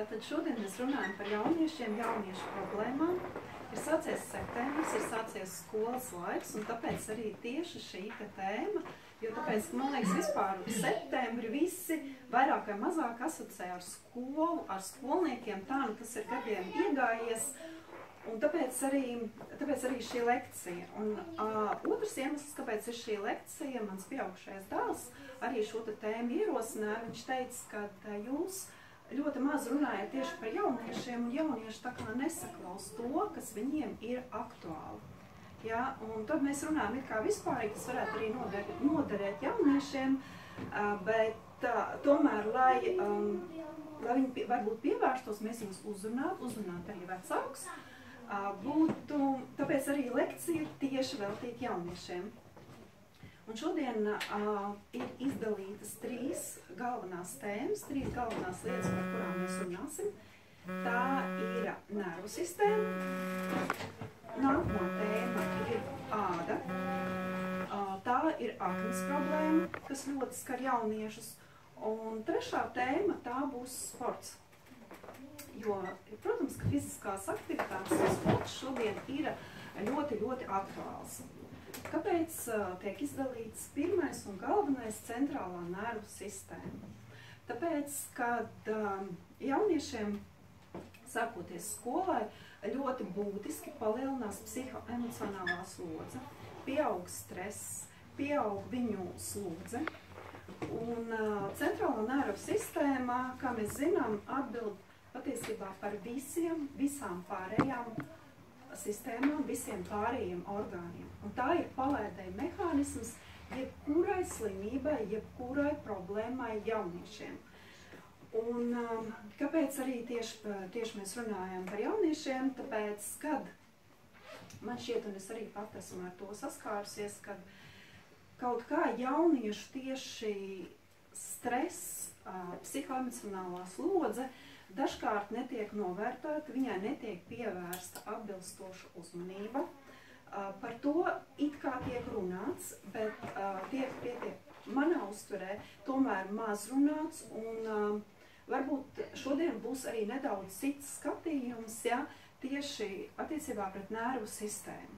Tātad šodien mēs runājam par jauniešiem, jauniešu problēmām. Ir sācies septembris, ir sācies skolas laiks, un tāpēc arī tieši šī tēma, jo tāpēc, man liekas, vispār septembri visi vairāk vai mazāk asociē ar skolu, ar skolniekiem, tā, nu tas ir gadiem iegājies, un tāpēc arī šī lekcija. Un otrs iemesls, kāpēc ir šī lekcija, mans pieaugušais dēls arī šo tēmu ierosināja. Viņš teica, ka jūs ļoti maz runājat tieši par jauniešiem, un jaunieši tā kā nesaklaus to, kas viņiem ir aktuāli. Ja? Un tad mēs runājam it kā vispārīgi, tas varētu arī noderēt jauniešiem, bet tomēr, lai viņi varbūt pievērstos, mēs viņus uzrunāt arī vecākus, tāpēc arī lekcija tieši veltīta jauniešiem. Un šodien ir izdalītas trīs galvenās tēmas, trīs galvenās lietas, par kurām mēs runāsim. Tā ir nervu sistēma, nākamā tēma ir āda, tā ir aknes problēma, kas ļoti skar jauniešus, un trešā tēma tā būs sports. Jo, protams, ka fiziskās aktivitātes un sports šodien ir ļoti, ļoti aktuāls. Kāpēc tiek izdalīts pirmais un galvenais centrālā nervu sistēma? Tāpēc, kad jauniešiem, sākoties skolai, ļoti būtiski palielinās psihoemocionālā slodze, pieaug stress, pieaug viņu slodze. Un centrālā nervu sistēma, kā mēs zinām, atbild patiesībā par visām pārējām sistēmām, visiem pārējiem orgāniem. Un tā ir palēdēja mehānisms jebkurai slimībai, jebkurai problēmai jauniešiem. Un kāpēc arī tieši mēs runājam par jauniešiem? Tāpēc, kad man šķiet, un es arī pat esmu ar to saskārusies, kad kaut kā jauniešu tieši stress, psihoemocionālā slodze dažkārt netiek novērtēta, viņai netiek pievērsta atbilstoša uzmanība. Par to it kā tiek runāts, bet tiek manā uztverē tomēr maz runāts, un varbūt šodien būs arī nedaudz cits skatījums, ja, tieši attiecībā pret nervu sistēmu.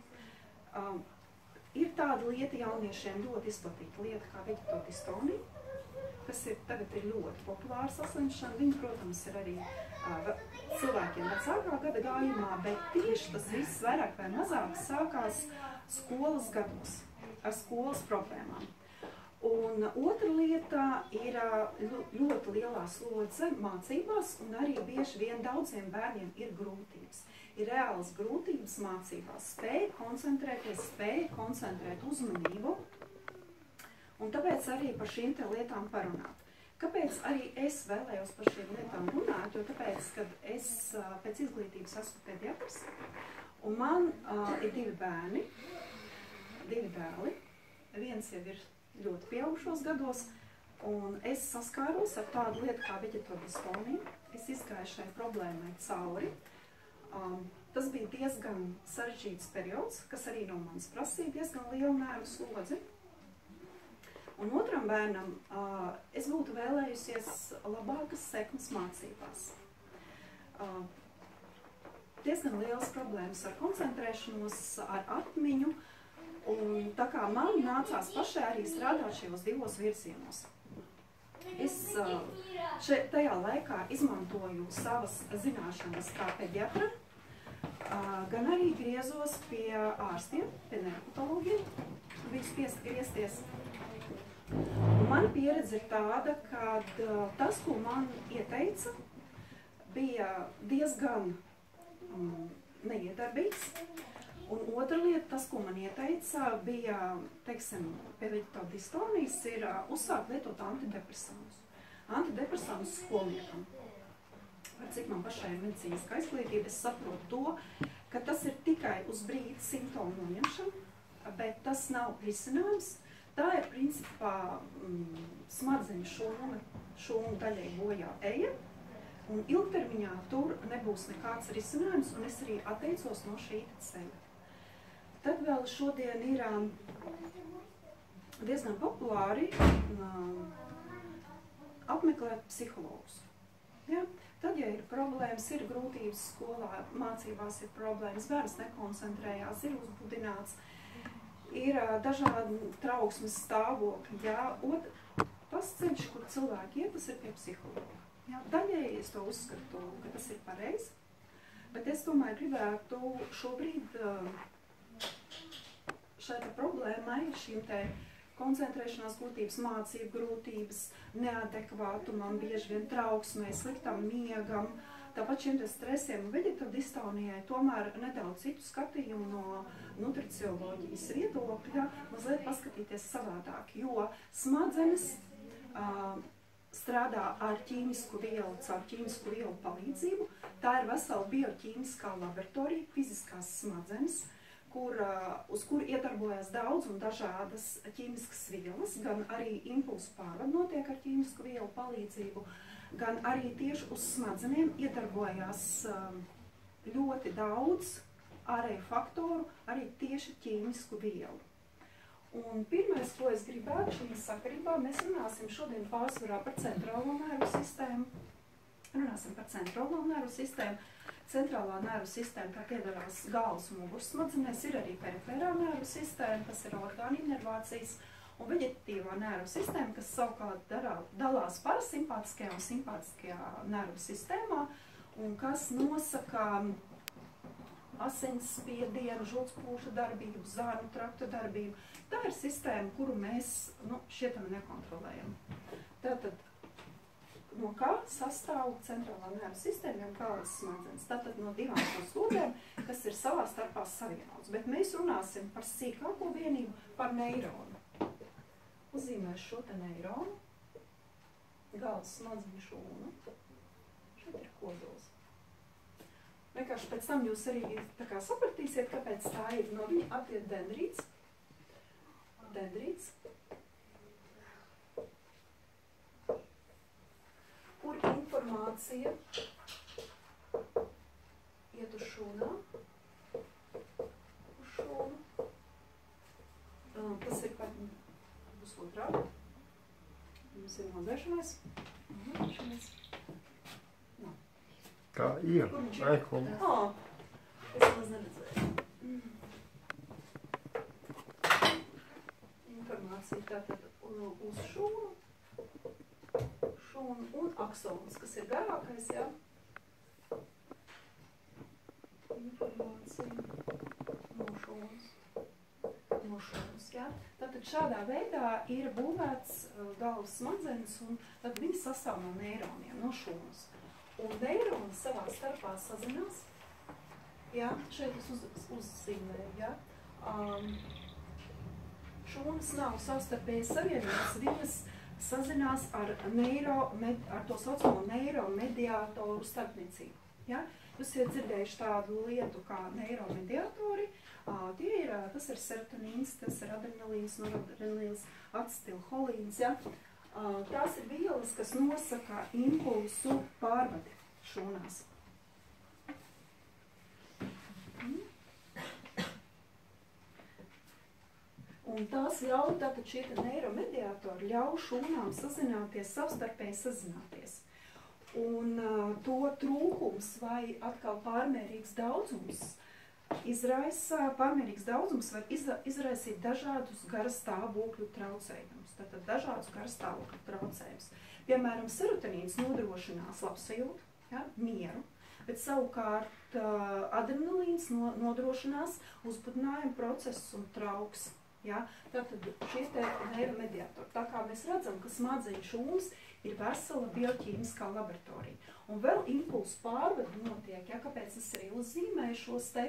Ir tāda lieta jauniešiem ļoti izplatīta lieta kā veģetodistonija, kas tagad ir ļoti populāra saslimšana. Viņa, protams, ir arī cilvēkiem vecākā gada gājumā, bet tieši tas viss vairāk vai mazāk sākās skolas gados ar skolas problēmām. Un otra lieta ir ļoti lielā slodze mācībās, un arī bieži vien daudziem bērniem ir grūtības. Ir reālas grūtības mācībās, spēja koncentrēt uzmanību. Un tāpēc arī par šīm lietām parunāt. Kāpēc arī es vēlējos par šīm lietām runāt? Jo tāpēc, kad es pēc izglītības esmu pediatrs, un man ir divi bērni, divi dēli. Viens jau ir ļoti pieaugušos gados, un es saskāros ar tādu lietu kā veģetodistoniju. Es izgāju šai problēmai cauri. Tas bija diezgan sarežģīts periods, kas arī no manis prasīja diezgan lielu nervu slodzi. Un otram bērnam es būtu vēlējusies labākas sekmes mācībās. Diezgan liels problēmas ar koncentrēšanos, ar atmiņu, un tā kā man nācās pašai arī strādāt šajos divos virzienos. Es tajā laikā izmantoju savas zināšanas kā pediatra, gan arī griezos pie ārstiem, pie neirokatologiem, biju spiest griezties. Mana pieredze ir tāda, ka tas, ko man ieteica, bija diezgan neiedarbīgs. Un otra lieta, tas, ko man ieteica, bija, teiksim, pie veģetodistonijas, ir uzsākt lietot antidepresānus. Antidepresānus skolniekam. Par cik man pašai ir medicīniskā izglītība, es saprotu to, ka tas ir tikai uz brīdi simptomu noņemšana, bet tas nav risinājums. Tā ir principā smadzeņu šūnu daļai bojā eja, un ilgtermiņā tur nebūs nekāds risinājums, un es arī atteicos no šī ceļa. Tad vēl šodien ir diezgan populāri apmeklēt psihologus. Ja? Tad, ja ir problēmas, ir grūtības skolā, mācībās ir problēmas, bērns nekoncentrējās, ir uzbudināts, ir dažādi trauksmes stāvokļi. Jā. Tas ceļš, kur cilvēki iet, tas ir pie psihologa. Jā. Daļēji es to uzskatu, ka tas ir pareizi, bet es domāju, gribētu šobrīd šai problēmai, šīm te koncentrēšanās grūtības, mācību grūtības, neadekvātumam, bieži vien trauksmē, sliktam miegam, tāpat šiem te stresiem un veģetodistonijai tomēr nedaudz citu skatījumu no nutricioloģijas viedokļa, mazliet paskatīties savādāk, jo smadzenes strādā ar ķīmisku vielu, caur ķīmisku vielu palīdzību. Tā ir vesela bioķīmiskā laboratorija, fiziskās smadzenes, uz kur iedarbojas daudz un dažādas ķīmiskas vielas, gan arī impulsu pārvade notiek ar ķīmisku vielu palīdzību, gan arī tieši uz smadzenēm iedarbojas ļoti daudz ārēju faktoru, arī tieši ķīmisku vielu. Un pirmais, ko es gribētu šajā sakarībā, mēs runāsim šodien pārsvarā par centrālo nervu sistēmu. Runāsim par centrālo nervu sistēmu. Centrālā nervu sistēma, kā piedalās galvas un muguras smadzenēs, ir arī periferā nervu sistēma, kas ir orgānu inervācijas, un veģetatīvā nervu sistēma, kas savukārt dalās parasimpātiskajā un simpātiskajā nervu sistēmā, un kas nosaka asinsspiedienu, žultspūšu darbību, zārnu trakta darbību. Tā ir sistēma, kuru mēs šietam nekontrolējam. Tātad, no kā sastāv centrālā nervu sistēma un kādas smadzenes? Tātad no divām slodēm, kas ir savā starpā savienotas. Bet mēs runāsim par sīkāko vienību, par neironu. Uzzīmēšu šo te neironu, galvas smadzeņu šūnu. Šeit ir kodols. Vienkārši pēc tam jūs arī tā kā sapratīsiet, kāpēc tā ir. No viņa atliet dendrīts. Kur informācija iet uz šūnā, uz šūnu. Tas ir par pusotrā. Mums ir nodzēšanais. Kā ir? Es maz neredzēju. Informācija tātad uz šūnu un aksons, kas ir garākais, jā. Informācija no šūnas, jā. Tātad šādā veidā ir būvēts galvas smadzenes, un tad viņi sastāv no neironiem, no šūnas. Un neironi savā starpā sazinās. Jā, šeit es uzzīmēju, jā. Šūnas nav savstarpēji savienotas, viņas sazinās ar to saucamo neiromediātoru starpniecību. Ja? Jūs esat dzirdējuši tādu lietu kā neiromediātori. Tas ir serotonīns, tas ir adrenalīns, noradrenalīns, acetilholīns. Ja? Tās ir vielas, kas nosaka impulsu pārvadi šūnās. Un tās ļauj, tātad šie neiromediātori ļauj šūnām sazināties, savstarpēji sazināties. Un to trūkums vai atkal pārmērīgs daudzums var izraisīt dažādus gara stāvokļu traucējumus. Tātad dažādus gara stāvokļu traucējumus. Piemēram, serotonīns nodrošinās labsajūtu, ja, mieru, bet savukārt adrenalīns nodrošinās uzbudinājumu procesus un trauksmi. Ja? Tātad šie te neiromediātori. Tā kā mēs redzam, ka smadzeņu šūnas ir vesela bioķīmiskā laboratorija. Un vēl impulsu pārvadi notiek, ja? Kāpēc es arī uzzīmēju šos te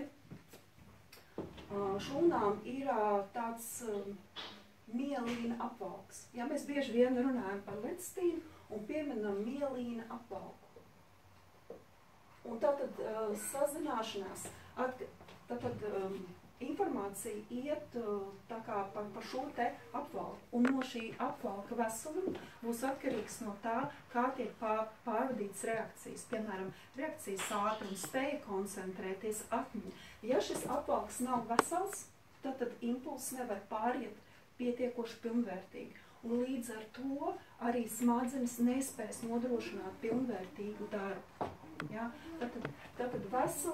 šūnām ir tāds mielīna apvalks. Ja? Mēs bieži vien runājam par lectīnu un pieminam mielīna apvalku. Un tātad sazināšanās, tātad informācija iet tā kā par šo te apvalku. Un no šī apvalka veseluma būs atkarīgs no tā, kā tiek pārvadītas reakcijas. Piemēram, reakcijas ātrums, spēja koncentrēties, atmiņa. Ja šis apvalks nav vesels, tad impulss nevar pāriet pietiekoši pilnvērtīgi. Un līdz ar to arī smadzenes nespēs nodrošināt pilnvērtīgu darbu. Ja? Tātad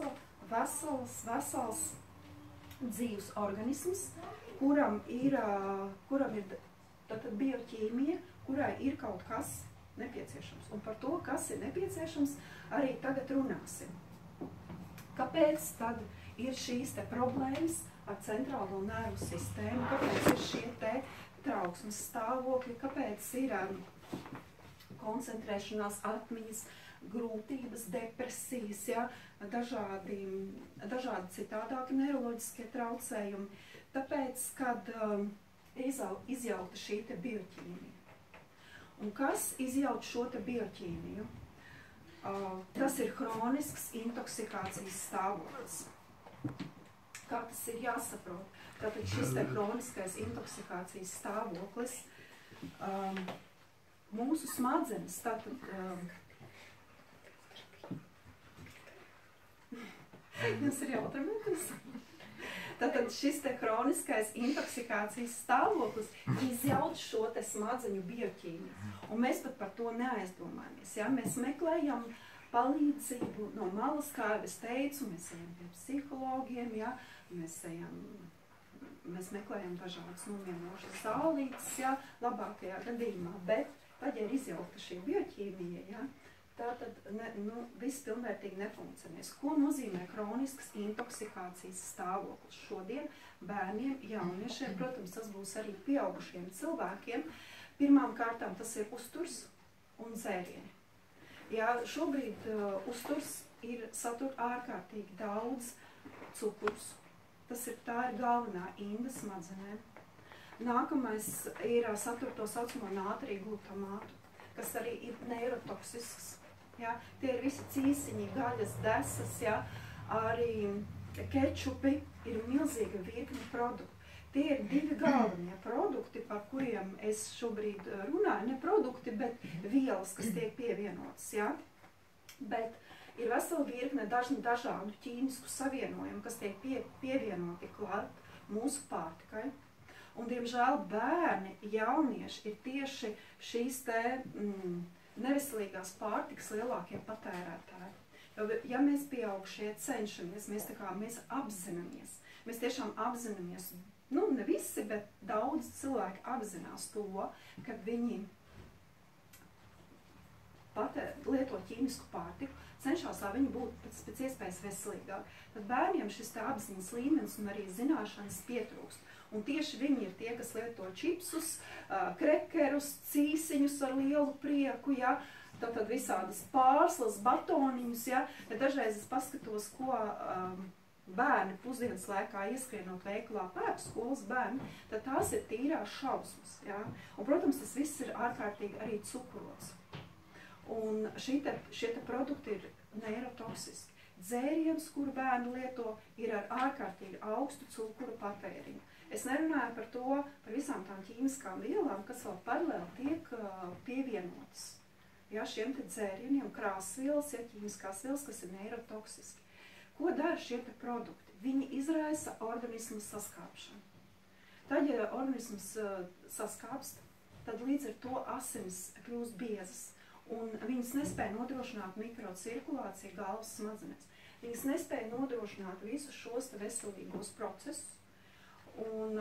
vesels dzīves organisms, kuram ir tātad bioķīmija, kurai ir kaut kas nepieciešams. Un par to, kas ir nepieciešams, arī tagad runāsim. Kāpēc tad ir šīs te problēmas ar centrālo nervu sistēmu, kāpēc ir šie te trauksmes stāvokļi, kāpēc ir koncentrēšanās, atmiņas, grūtības, depresijas, ja, dažādi citādāki neiroloģiskie traucējumi. Tāpēc, kad izjauta šī te bioķīmija. Un kas izjauta šo te bioķīmiju? Tas ir hronisks intoksikācijas stāvoklis. Kā tas ir jāsaprot? Tātad šis te hroniskais intoksikācijas stāvoklis mūsu smadzenes, tātad jums ir jautājums? Tātad šis te hroniskais intoksikācijas stāvoklis izjauc šo te smadzeņu bioķīmiju. Un mēs pat par to neaizdomājamies. Ja? Mēs meklējam palīdzību no malas, kā es teicu, mēs ejam pie psihologiem, ja? Mēs meklējam dažādas nomierinošas zālītes, ja? Labākajā gadījumā, bet tad, ja ir izjaukta šī bioķīmija, ja? Tātad viss pilnvērtīgi nefunkcionēs. Ko nozīmē hronisks intoksikācijas stāvoklis šodien bērniem, jauniešiem? Protams, tas būs arī pieaugušiem cilvēkiem. Pirmām kārtām tas ir uzturs un dzērieni. Jā, šobrīd uzturs satur ārkārtīgi daudz cukurus. Tā ir galvenā inda smadzenēm. Nākamais ir satur to saucamo nātriju glutamātu, kas arī ir neirotoksisks. Ja? Tie ir visi cīsiņi, gaļas, desas, ja? Arī kečupi ir milzīga virkne produktu. Tie ir divi galvenie produkti, par kuriem es šobrīd runāju. Ne produkti, bet vielas, kas tiek pievienotas. Ja? Bet ir vesela virkne dažādu ķīmisku savienojumu, kas tiek pievienoti klāt mūsu pārtikai. Un, diemžēl, bērni, jaunieši ir tieši šīs te neveselīgās pārtikas lielākie patērētāji. Jo, ja mēs pieaugušie cenšamies, mēs apzināmies, mēs tiešām apzināmies, ne visi, bet daudz cilvēki apzinās to, ka viņi lieto ķīmisku pārtiku, cenšās, lai viņi būtu pēc iespējas veselīgāk. Tad bērniem šis te apziņas līmenis un arī zināšanas pietrūkst. Un tieši viņi ir tie, kas lieto čipsus, krekerus, cīsiņus ar lielu prieku, ja? Tātad visādas pārslas, batoniņus. Ja? Ja dažreiz es paskatos, ko bērni pusdienas laikā ieskrienot veikalā pērk, skolas bērni, tad tās ir tīrās šausmas. Ja? Un, protams, tas viss ir ārkārtīgi arī cukurots. Un šie te produkti ir neirotoksiski. Dzēriens, kuru bērni lieto, ir ar ārkārtīgi augstu cukuru patēriņu. Es nerunāju par to, par visām tām ķīmiskām vielām, kas vēl paralēli tiek pievienotas. Ja, šiem te dzērieniem krāsvielas, ja, ķīmiskās vielas, kas ir neirotoksiski. Ko dara šie te produkti? Viņi izraisa organismu saskāpšanu. Tad, ja organisms saskāpst, tad līdz ar to asinis kļūst biezas. Un viņas nespēja nodrošināt mikrocirkulāciju galvas smadzenēs. Viņas nespēja nodrošināt visus šos veselīgos procesus. Un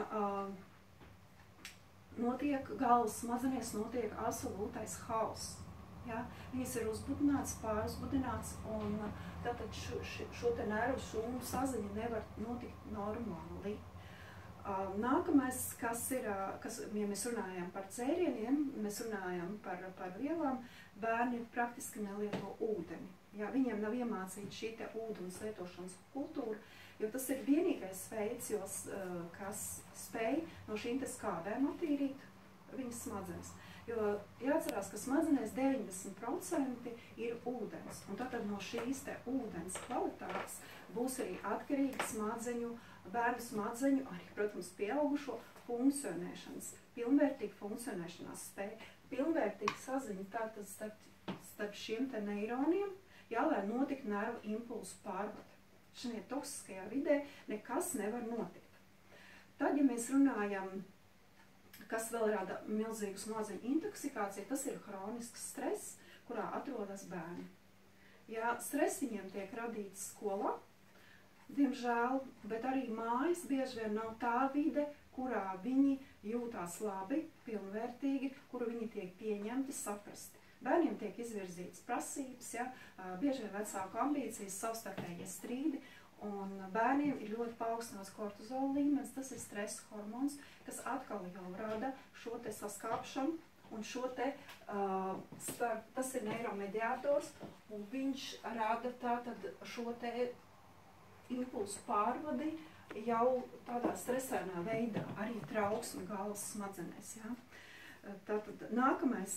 galvas smadzenēs notiek absolūtais hauss. Ja? Viņas ir uzbudināts, pāruzbudināts, un tātad šo te nervu šūnu saziņa nevar notikt normāli. Nākamais, ja mēs runājam par dzērieniem, mēs runājam par vielām, bērni praktiski nelieto ūdeni. Ja? Viņiem nav iemācīta šī te ūdens lietošanas kultūra, jo tas ir vienīgais veids, kas spēj no šīm te skābēm attīrīt viņas smadzenes. Jo jāatcerās, ka smadzenēs 90% ir ūdens, un tātad no šīs te ūdens kvalitātes būs arī atkarīga bērnu smadzeņu, arī, protams, pieaugušo funkcionēšanas, pilnvērtīga funkcionēšanās spēja, pilnvērtīga saziņa tātad starp šiem te neironiem, jā, lai notiek nervu impulsu pārvade. Šajā toksiskajā vidē nekas nevar notikt. Tad, ja mēs runājam, Kas vēl rada milzīgu smadzeņu intoksikāciju, tas ir hronisks stress, kurā atrodas bērni. Ja stress viņiem tiek radīts skolā, diemžēl, bet arī mājas bieži vien nav tā vide, kurā viņi jūtās labi, pilnvērtīgi, kuru viņi tiek pieņemti, saprasti. Bērniem tiek izvirzītas prasības, ja, bieži vien vecāku ambīcijas, savstarpējie strīdi, un bērniem ir ļoti paaugstināts kortizola līmenis, tas ir stresa hormons, kas atkal jau rada šo te saskāpšanu, un šo te, tas ir neiromediātors, un viņš rada tātad šo te impulsu pārvadi jau tādā stresainā veidā, arī trauksme galvas smadzenēs. Ja? Tātad nākamais,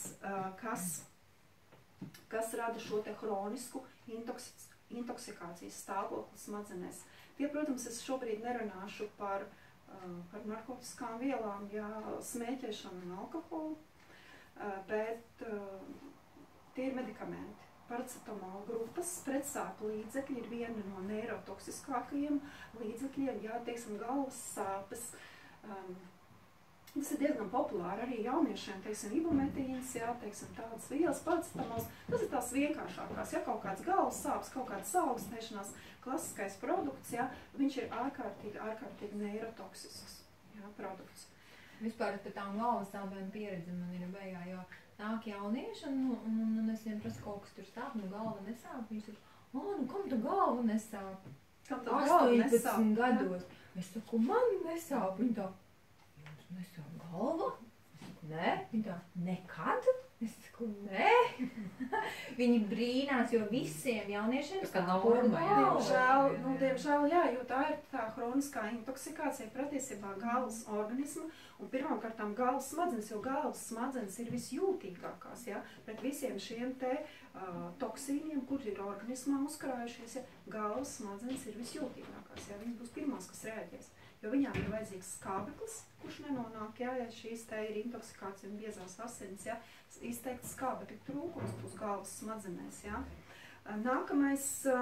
kas rada šo te hronisku intoksikācijas stāvokli smadzenēs. Tie, protams, es šobrīd nerunāšu par narkotiskām vielām, ja, smēķēšanu un alkoholu, bet tie ir medikamenti. Paracetamola grupas pretsāpu līdzekļi ir viena no neirotoksiskākajiem līdzekļiem, jā, teiksim, galvas sāpes. Tas ir diezgan populāri arī jauniešiem, teiksim, ibumetīns, jā, teiksim, tādas vielas, paracetamols. Tas ir tās vienkāršākās, ja kaut kāds galvas sāpes, kaut kāds saaugstēšanās, klasiskais produkts, jā, viņš ir ārkārtīgi neirotoksisks, jā, produkts. Vispār par tām galvas sāpēm pieredzi man ir beigā, jo nāk jaunieši un es viņiem prasu kaut kas tur sāp, nu galva nesāp. Viņš ir, nu kam tu galva nesāp? Kam tu galva nesāp? 18 gados. Es saku, man nesāp. Viņa tā, jums nesāp galva? Es saku, nē. Viņa tā, nekad? Es saku, nē. Viņi brīnās, jo visiem jauniešiem sāp galva. Diemžēl, jā, jo tā ir tā hroniskā intoksikācija patiesībā galvas organisma un pirmkārtām galvas smadzenes, jo galvas smadzenes ir visjūtīgākās, ja, pret visiem šiem te toksīniem, kuri ir organismā uzkrājušies, ja, galvas smadzenes ir visjūtīgākās, ja, viņas būs pirmās, kas reaģēs, jo viņām ir vajadzīgs skābeklis, kurš nenonāk, ja šīs te ir intoksikācija un biezās asins, ja, izteikti skābekļa trūkums būs galvas smadzenēs, ja. Nākamais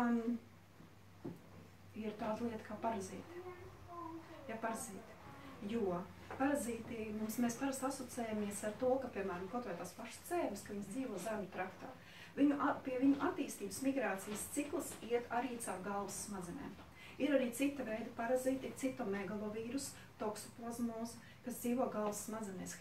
ir tāda lieta kā parazīti. Ja, parazīti. Jo parazīti, mēs parasti asociējamies ar to, ka, piemēram, kaut vai tās pašas cēvis, ka viņas dzīvo zemju traktā. Pie viņu attīstības migrācijas cikls iet arī caur galvas smadzenēm. Ir arī cita veida parazīti, ir citomegalovīrus, toksoplazmoz, kas dzīvo galvas smadzenēs,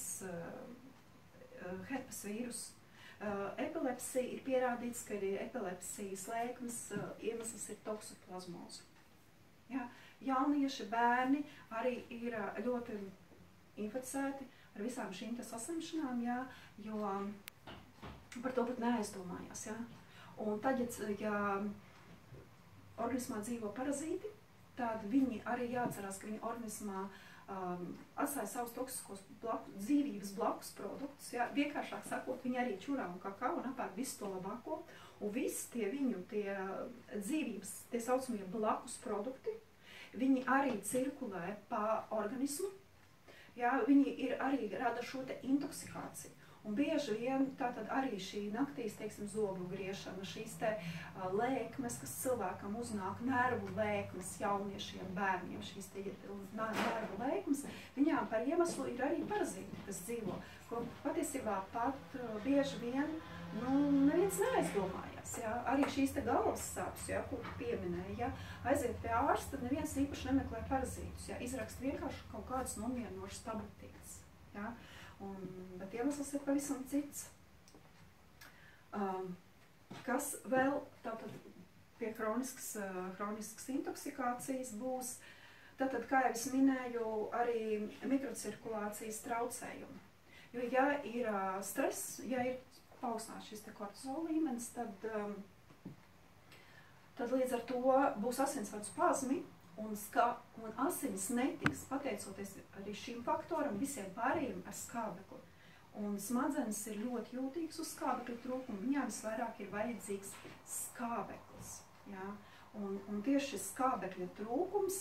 herpes vīrus. Epilepsija ir pierādīts, ka ir epilepsijas lēkmes, iemesls ir toksoplazmoze. Ja? Jaunieši, bērni arī ir ļoti inficēti ar visām šīm saslimšanām, ja? Jo par to pat neaizdomājās. Ja? Un tad, ja organismā dzīvo parazīti, tad viņi arī jāatcerās, ka viņi organismā atstāja savus toksiskos dzīvības blakus produktus. Ja? Vienkāršāk sakot, viņi arī čurā un kakao un apēd visu to labāko. Un visi tie viņu dzīvības, tie saucamie blakus produkti, viņi arī cirkulē pa organismu. Ja? Viņi arī rada šo te intoksikāciju. Un bieži vien tātad arī šī naktīs, teiksim, zobu griešana, šīs te lēkmes, kas cilvēkam uznāk, nervu lēkmes jauniešiem, bērniem, šīs te nervu lēkmes, viņām par iemeslu ir arī parazīti, kas dzīvo, ko patiesībā pat bieži vien, neviens neaizdomājās, ja? Arī šīs te galvas sāpes, ja, ko tu pieminēji, ja? Aiziet pie ārsta, neviens īpaši nemeklē parazītus, ja? Izrakst vienkārši kaut kādas nomierinošas tabletītes, ja? Bet iemesls ir pavisam cits. Kas vēl tātad pie hroniskas intoksikācijas būs, tātad, kā jau es minēju, arī mikrocirkulācijas traucējumi. Jo, ja ir stress, ja ir paaugstināts šis te kortizola līmenis, tad līdz ar to būs asinsvadu spazmi, un asins netiks, pateicoties arī šīm faktoram, visiem pārējiem ar skābekli. Un smadzenes ir ļoti jūtīgas uz skābekļa trūkumu, viņām visvairāk ir vajadzīgs skābeklis. Ja? Un tieši šis skābekļa trūkums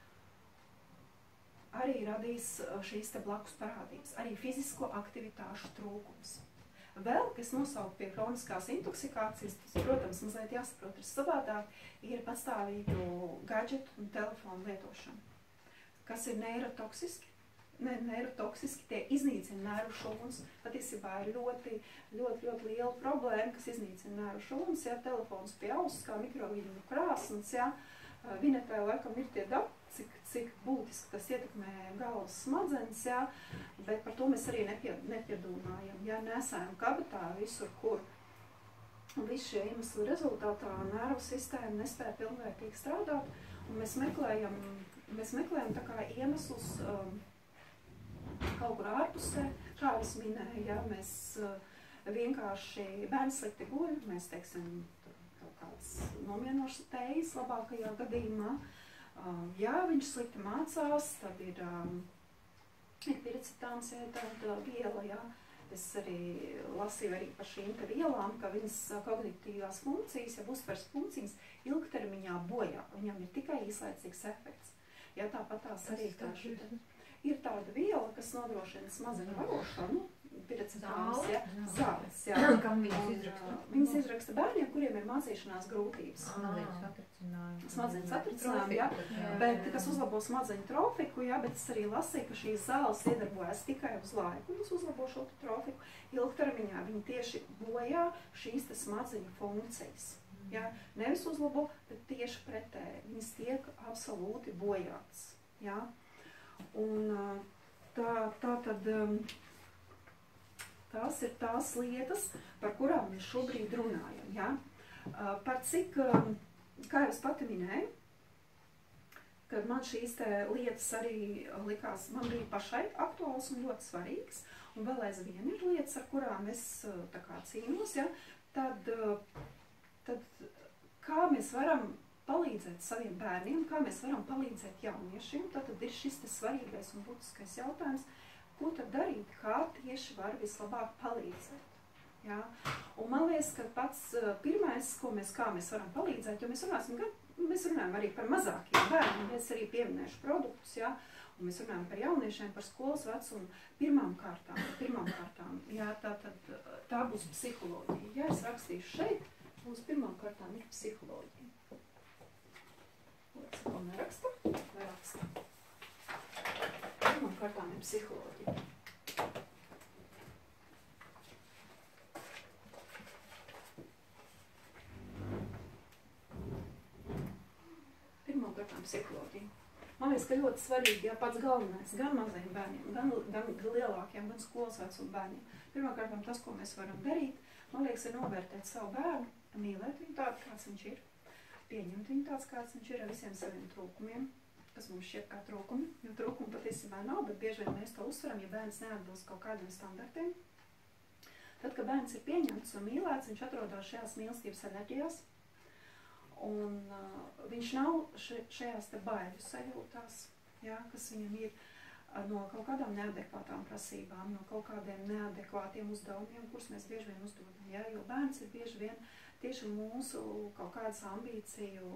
arī radīs šīs te blakus parādības, arī fizisko aktivitāšu trūkums. Vēl, kas nosaukt pie hroniskās intoksikācijas, tas, protams, mazliet jāsaprot ir savādāk, ir patstāvīgu gadžetu un telefonu lietošana, kas ir neirotoksiski, neirotoksiski, tie iznīcina nervu šūnas. Patiesībā ir ļoti liela problēma, kas iznīcina nervu šūnas, ja telefons pie auss, kā mikroviļņu krāsnes, ja. Vinetai laikam ir tie dati, cik būtiski tas ietekmē galvas smadzenes, ja, bet par to mēs arī nepiedomājam, ja, nesājam kabatā visur, kur. Un visu šie iemesli rezultātā nervu sistēma nespēja pilnvērtīgi strādāt, un mēs meklējam tā kā iemeslus kaut kur ārpusē, kā es minēju, ja, mēs vienkārši bērns slikti guļ, mēs, teiksim, kaut kāds nomienošs tējas labākajā gadījumā. Ja viņš slikti mācās, tad ir piricitāns, ja tāda viela, ja. Es arī lasīju arī par šīm te vielām, ka viņas kognitīvās funkcijas, ja uztveres funkcijas ilgtermiņā bojā. Viņam ir tikai īslaicīgs efekts. Ja tāpat tās arī ir tāda viela, kas nodrošina smadzeņu barošanu, piricitāns, ja, zāles, ja. Kam viņas izraksta? Viņas izraksta bērniem, kuriem ir mācīšanās grūtības. Smadzeņu satricinājumi, ja, bet kas uzlabo smadzeņu trofiku, ja, bet es arī lasīju, ka šīs zāles iedarbojas tikai uz laiku, viņas uzlabo šo trofiku. Ilgtermiņā viņi tieši bojā šīs te smadzeņu funkcijas. Ja, nevis uzlabo, bet tieši pretēji. Viņas tiek absolūti bojātas. Ja. Un tās ir tās lietas, par kurām mēs šobrīd runājam. Ja? Par cik, kā jau es pati minēju, kad man šīs te lietas arī likās, man bija pašai aktuāls un ļoti svarīgs, un vēl aizvien ir lietas, ar kurām es tā kā cīnos, ja? Tad kā mēs varam palīdzēt saviem bērniem, kā mēs varam palīdzēt jauniešiem, tad ir šis te svarīgais un būtiskais jautājums, ko tad darīt, kā tieši var vislabāk palīdzēt. Ja? Un man liekas, ka pats pirmais, kā mēs varam palīdzēt, jo mēs runājam arī par mazākiem bērniem, es arī pieminēšu produktus, ja? Un mēs runājam par jauniešiem, par skolas vecumu, pirmām kārtām, ja? Tā būs psiholoģija. Ja es rakstīšu šeit, būs pirmām kārtām ir psiholoģija. Ko neraksta? Vai raksta? Pirmām kārtām ir psiholoģija. Pirmām kārtām psiholoģija. Man liekas, ka ļoti svarīgi, ja pats galvenais, gan mazajiem bērniem, gan lielākiem, gan skolas vecuma bērniem. Pirmām kārtām tas, ko mēs varam darīt, man liekas, ir novērtēt savu bērnu, mīlēt viņu tādu, kāds viņš ir. Pieņemt viņu tāds, kāds viņš ir ar visiem saviem trūkumiem, kas mums šķiet kā trūkumi, jo trūkumi patiesībā nav, bet bieži vien mēs to uzsveram, ja bērns neatbilst kaut kādiem standartiem. Tad, kad bērns ir pieņemts un mīlēts, viņš atrodas šajās mīlestības enerģijās, un viņš nav šajās te baiļu sajūtās, ja, kas viņam ir no kaut kādām neadekvātām prasībām, no kaut kādiem neadekvātiem uzdevumiem, kurus mēs bieži vien uzdodam, ja, jo bērns ir bieži vien tieši mūsu kaut kādas ambīciju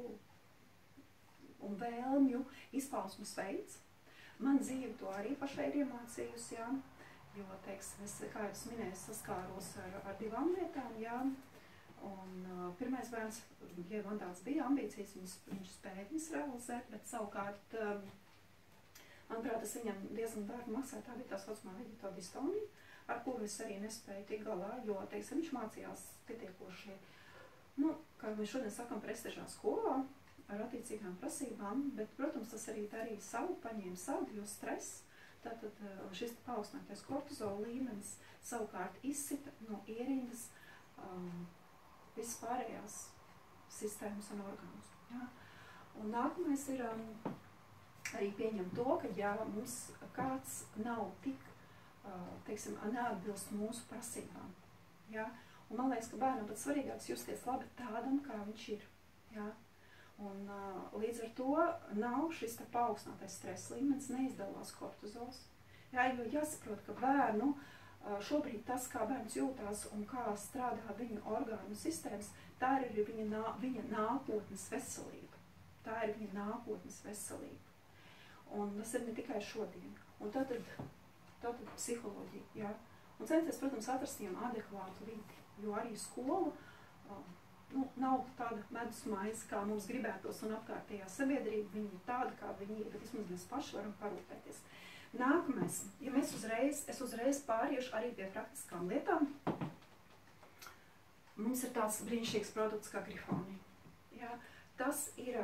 un vēlmju izpausmes veids. Man dzīve to arī pašai ir iemācījusi, jā, jo, teiksim, es, kā jau es minēju, saskāros ar divām lietām, jā, un pirmais bērns, ja man tāds bija ambīcijas, viņš spēja viņas realizēt, bet savukārt, manuprāt, tas viņam diezgan dārgi maksāja, tā bija tā saucamā veģetodistonija, ar kuru es arī nespēju tik galā, jo, teiksim, viņš mācījās pietiekoši, kā mēs šodien sakam, prestižā skolā, ar attiecīgām prasībām, bet, protams, tas arī darīja savu, paņēma savu, jo stress, tātad šis paaugstinātais kortizola līmenis savukārt izsita no ierindas visas pārējās sistēmas un orgānus. Ja? Un nākamais ir arī pieņemt to, ka ja mums kāds nav tik, teiksim, neatbilst mūsu prasībām. Ja? Un man liekas, ka bērnam pat svarīgāks justies labi tādam, kā viņš ir. Ja? Un līdz ar to nav šis te paaugstinātais stresa līmenis, neizdalās kortizols. Ja? Jo jāsaprot, ka bērnu šobrīd tas, kā bērns jūtās un kā strādā viņa orgānu sistēmas, tā ir viņa nākotnes veselība. Tā ir viņa nākotnes veselība. Un tas ir ne tikai šodien. Un tātad psiholoģija, jā. Un censties, protams, atrast viņam adekvātu vidi, jo arī skola nav tāda medus maize, kā mums gribētos, un apkārtējā sabiedrība, viņi ir tāda, kā viņi ir, bet vismaz mēs paši varam parūpēties. Nākamais, ja es uzreiz pāriešu arī pie praktiskām lietām, mums ir tāds brīnišķīgs produkts kā Grifonija. Ja? Tas ir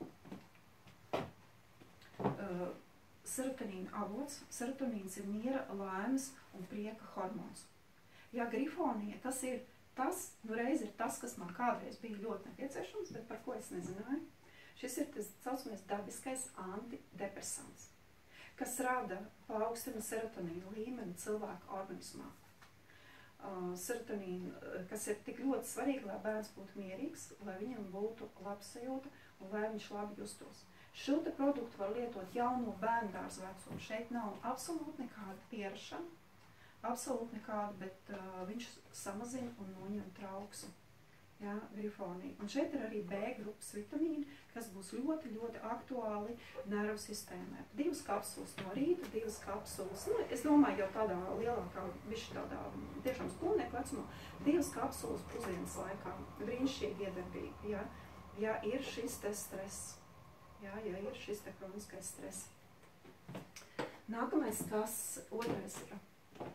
serotonīna avots. Serotonīns ir miera, laimes un prieka hormons. Ja Grifonija, tas ir tas, kas man kādreiz bija ļoti nepieciešams, bet par ko es nezināju. Šis ir tas saucamais dabiskais antidepresants, kas rada paaugstina serotonīna līmeni cilvēka organismā. Serotonīna, kas ir tik ļoti svarīgi, lai bērns būtu mierīgs, lai viņam būtu labsajūta un lai viņš labi justos. Šo te produktu var lietot jau no bērndārza vecuma. Šeit nav absolūti nekāda pierašana, absolūti nekāda, bet viņš samazina un noņem trauksmi. Ja, Grifonija. Un šeit ir arī B grupas vitamīni, kas būs ļoti, ļoti aktuāli nervu sistēmē. 2 kapsulas no rīta, 2 kapsulas, es domāju jau tādā lielākā, bišķi tādā tiešām skolnieku vecumā, 2 kapsulas pusdienas laikā. Brīnišķīgi iedarbīgi, ja ir šis te stress. Ja ir šis te kroniskais stress. Nākamais, otrais ir.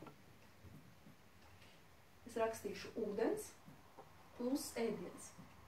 Es rakstīšu ūdens plus ēdiens.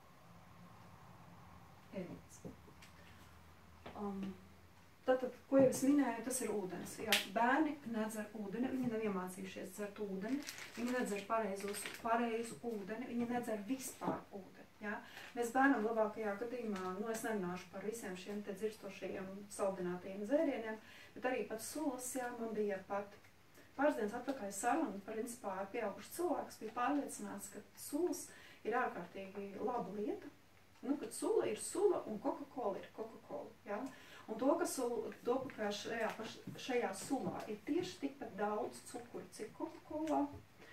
Tātad, ko jau es minēju, tas ir ūdens. Ja, bērni nedzer ūdeni, viņi nav iemācījušies dzert ūdeni, viņi nedzer pareizu ūdeni, viņi nedzer vispār ūdeni. Ja? Mēs bērnam labākajā gadījumā, es nerunāšu par visiem šiem te dzirstošajiem saldinātajiem dzērieniem, bet arī pat sulas, man bija pat pāris dienas atpakaļ saruna, principā ar pieaugušu cilvēks bija pārliecināts, ka sulas ir ārkārtīgi laba lieta, kad sula ir sula un Coca-Cola ir Coca-Cola. Ja? Un ka šajā sulā ir tieši tikpat daudz cukuru, cik Coca-Colā,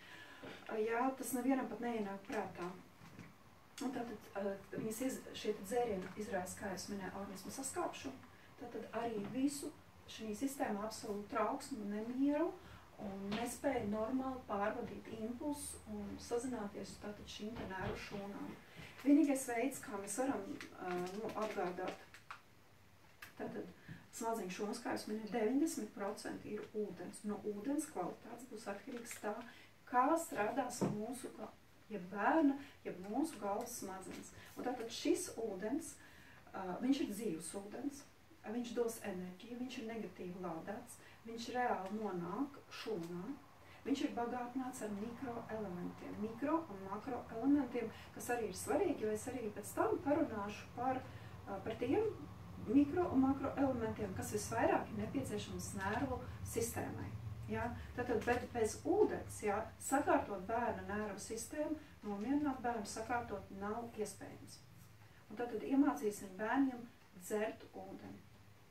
tas nevienam pat neienāk prātā. Un tātad šie dzērieni izraisa, kā es minēju, organismu saskāpšanu. Tātad arī visu šī sistēma absolūti trauksmu, nemieru un nespēja normāli pārvadīt impulsu un sazināties tātad šīm te nervu šūnām. Vienīgais veids, kā mēs varam apgādāt tātad smadziņu šūnas, kā es minēju, 90% ir ūdens. No ūdens kvalitātes būs atkarīgs tā, kā strādās mūsu jeb bērna, jeb mūsu galvas smadzenes. Un tātad šis ūdens, viņš ir dzīvs ūdens, viņš dos enerģiju, viņš ir negatīvi lādēts, viņš reāli nonāk šūnā, viņš ir bagātināts ar mikroelementiem, mikro un makroelementiem, kas arī ir svarīgi, jo es arī pēc tam parunāšu par tiem mikro un makroelementiem, kas visvairāk ir nepieciešams nervu sistēmai. Ja? Tātad, bet bez ūdens, sakārtot bērna nervu sistēmu, nomierināt bērnu sakārtot nav iespējams. Un tātad iemācīsim bērniem dzert ūdeni.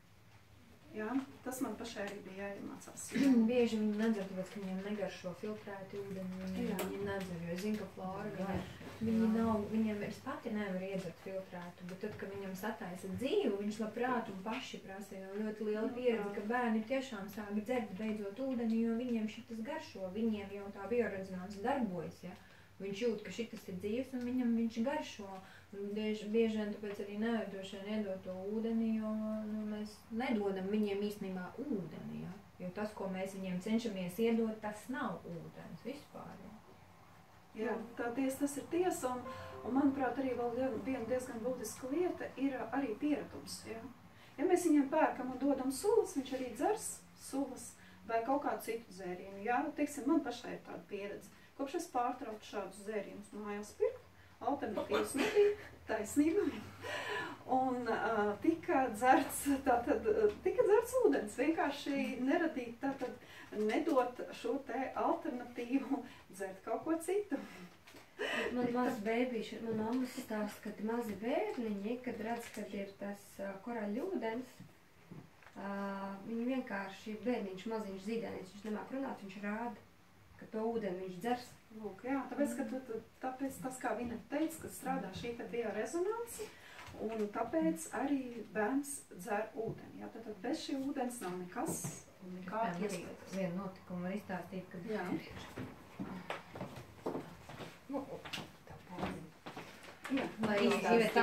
Ja? Tas man pašai arī bija jāiemācās. Bieži viņi nedzer, tāpēc, ka viņiem negaršo filtrētu ūdeni, viņi nedzer, jo zina, ka flora viņiem es pati nevaru iedzert filtrētu, bet tad, kad viņam sataisa dzīvi, viņš labprāt un paši prasa, jo ļoti liela pieredze, ka bērni tiešām sāk dzert beidzot ūdeni, jo viņiem šitas garšo, viņiem jau tā biorezonanse darbojas, ja. Viņš jūt, ka šitas ir dzīves un viņam viņš garšo. Un bieži vien tāpēc arī nevadoši iedot to ūdeni, jo mēs nedodam viņiem īstenībā ūdeni, ja. Jo tas, ko mēs viņiem cenšamies iedot, tas nav ūdens vispār. Jā, tas ir tiesa, un manuprāt, arī vēl viena diezgan būtiska lieta ir arī pieredums. Ja? Ja mēs viņiem pērkam un dodam sulas, viņš arī dzers sulas vai kaut kādu citu dzērienu. Ja? Teiksim, man pašai ir tāda pieredze. Kopš es pārtraucu šādus dzērienus mājās pirkt, alternatīvas nebija, taisnība. Un tika dzerts ūdens, vienkārši neradīt, nedot šo te alternatīvu, dzert kaut ko citu. Man maz bēbīši, man mammas stāsta, kad mazi bērniņi, kad redz, kad ir tas koraļūdens, viņi vienkārši bērniņš maziņš zīdēnis, viņš nemāk runāt, viņš rāda, ka to ūdeni viņš dzers. Lūk, jā, tāpēc tas, kā Vineta teica, ka strādā šī te biorezonanse, un tāpēc arī bērns dzer ūdeni. Jā, tad bez šī ūdens nav nekas, nekāda iespējas. Vienu notikumu var izstāstīt, kad... Jā. Lai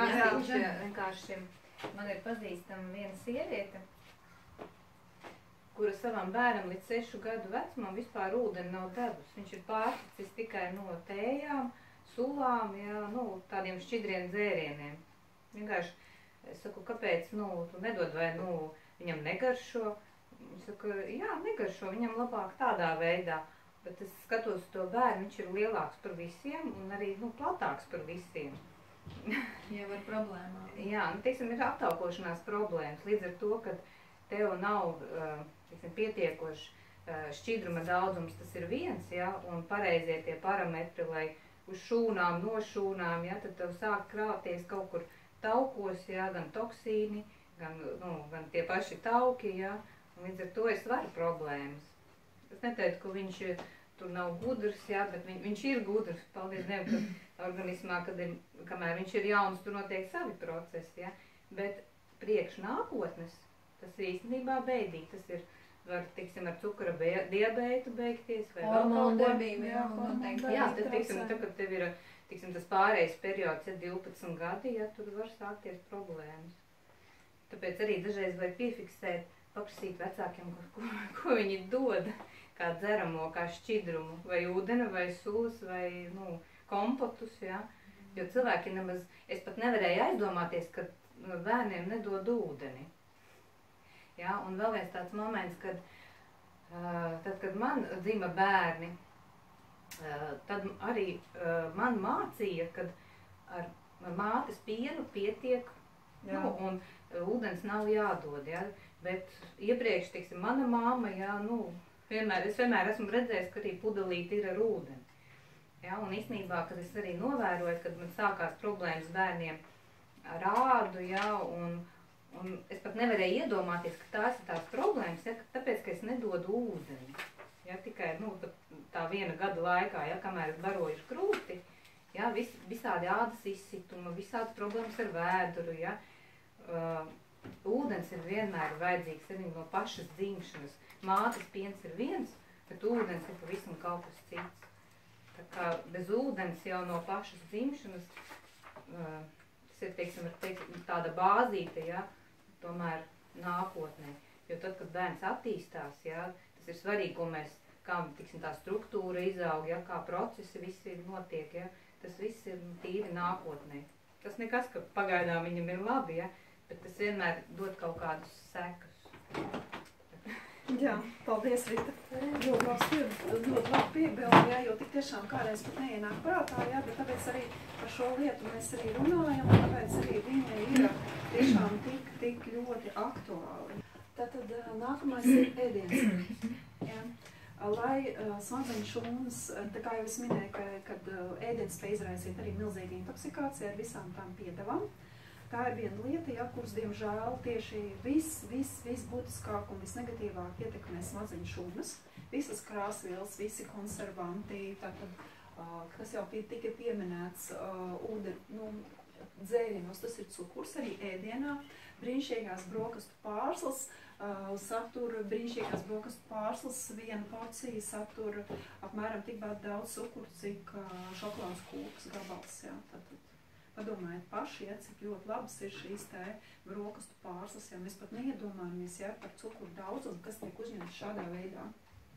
izstāstīšu vienkārši, man ir pazīstama viena sieviete, kura savam bērnam līdz 6 gadu vecumam vispār ūdeni nav devusi. Viņš ir pārticis tikai no tējām, sulām, jā, nu, tādiem šķidriem dzērieniem. Vienkārši, es saku, kāpēc, nu, tu nedod vai, nu, viņam negaršo? Viņš saka, jā, negaršo, viņam labāk tādā veidā. Bet es skatos to bērnu, viņš ir lielāks par visiem un arī, nu, platāks par visiem. Jau ar problēmām. Jā, nu, teiksim, ir aptaukošanās problēmas. Līdz ar to, ka tev nav, teiksim, pietiekoši šķidruma daudzums, tas ir viens, jā, un pareizie tie parametri, lai uz šūnām, no šūnām, jā, tad tev sāk krāpties kaut kur taukos, jā, gan toksīni, gan, nu, gan tie paši tauki, jā, un līdz ar to ir svaru problēmas. Es neteicu, ka viņš tur nav gudrs, jā, bet viņš ir gudrs, paldies Dievam, ka organismā, kamēr viņš ir jauns, tur notiek savi procesi, jā, bet priekš nākotnes, tas ir īstenībā bēdīgi, tas ir, var, teiksim, ar cukura diabētu beigties, vai hormonu darbību, jā, noteikti. Jā, tad, teiksim, tā, kad tev ir, teiksim, tas pārējais periods, ja 12 gadi, ja tur var sākties problēmas. Tāpēc arī dažreiz vajag piefiksēt, paprasīt vecākiem, ko viņi dod, kā dzeramo, kā šķidrumu, vai ūdeni, vai sulas, vai, nu, kompotus, jā. Jo cilvēki nemaz, es pat nevarēju aizdomāties, ka bērniem nedod ūdeni. Jā, un vēl viens tāds moments, kad, tad, kad man dzima bērni, tad arī man mācīja, kad ar mātes pienu pietiek, jā, nu, un ūdens nav jādod, jā, bet iepriekš, teiksim, mana māma, jā, nu, es vienmēr esmu redzējis, ka arī pudelīti ir ar ūdeni. Jā, un īstenībā, kad es arī novēroju, kad man sākās problēmas bērniem ar ādu, jā, un es pat nevarēju iedomāties, ka tās ir tās problēmas, ja, tāpēc, ka es nedodu ūdeni. Ja, tikai, nu, tā 1 gada laikā, ja, kamēr es baroju krūti, ja, visādi ādas izsituma, visādas problēmas ar vēduru, ja. Ūdens ir vienmēr vajadzīgs arī no pašas dzimšanas. Mātes piens ir viens, bet ūdens ir pavisam kaut kas cits. Tā kā bez ūdens jau no pašas dzimšanas, tas ir, teiksim, tāda bāzīte, ja, tomēr nākotnē. Jo tad, kad bērns attīstās, ja, tas ir svarīgi, ko mēs, kā, tiksim, tā struktūra izaug, ja, kā procesi visi notiek, ja, tas viss ir tīri nākotnē. Tas nekas, ka pagaidām viņam ir labi, ja, bet tas vienmēr dod kaut kādus sekas. Jā, paldies, Rita. Ļoti labi piebildi, jā, jo tik tiešām kādreiz pat neienāk prātā, jā, bet tāpēc arī par šo lietu mēs arī runājam, un tāpēc arī viņa ir tiešām tik ļoti aktuāli. Tātad nākamais ir ēdiens. Jā. Lai smadzeņu šūnas, tā kā jau es minēju, kad ēdiens spēj izraisīt arī milzīgu intoksikāciju ar visām tām piedevām. Tā ir viena lieta, ja, kuras, diemžēl, tieši viss būtiskāk un visnegatīvāk ietekmē smadzeņu šūnas. Visas krāsvielas, visi konservanti, tātad, kas jau tika pieminēts, nu, dzēriņos, tas ir cukurs arī ēdienā, brīnišķīgās brokastu pārslas, brīnišķīgās brokastu pārslas, viena porcija satur apmēram tikpat daudz cukuru, cik šokolādes kūkas gabals, jā, tātad. Padomājiet paši, ja, cik ļoti labas ir šīs te brokastu pārslas, ja mēs pat neiedomājamies, ja, par cukuru daudzumu, kas tiek uzņemts šādā veidā.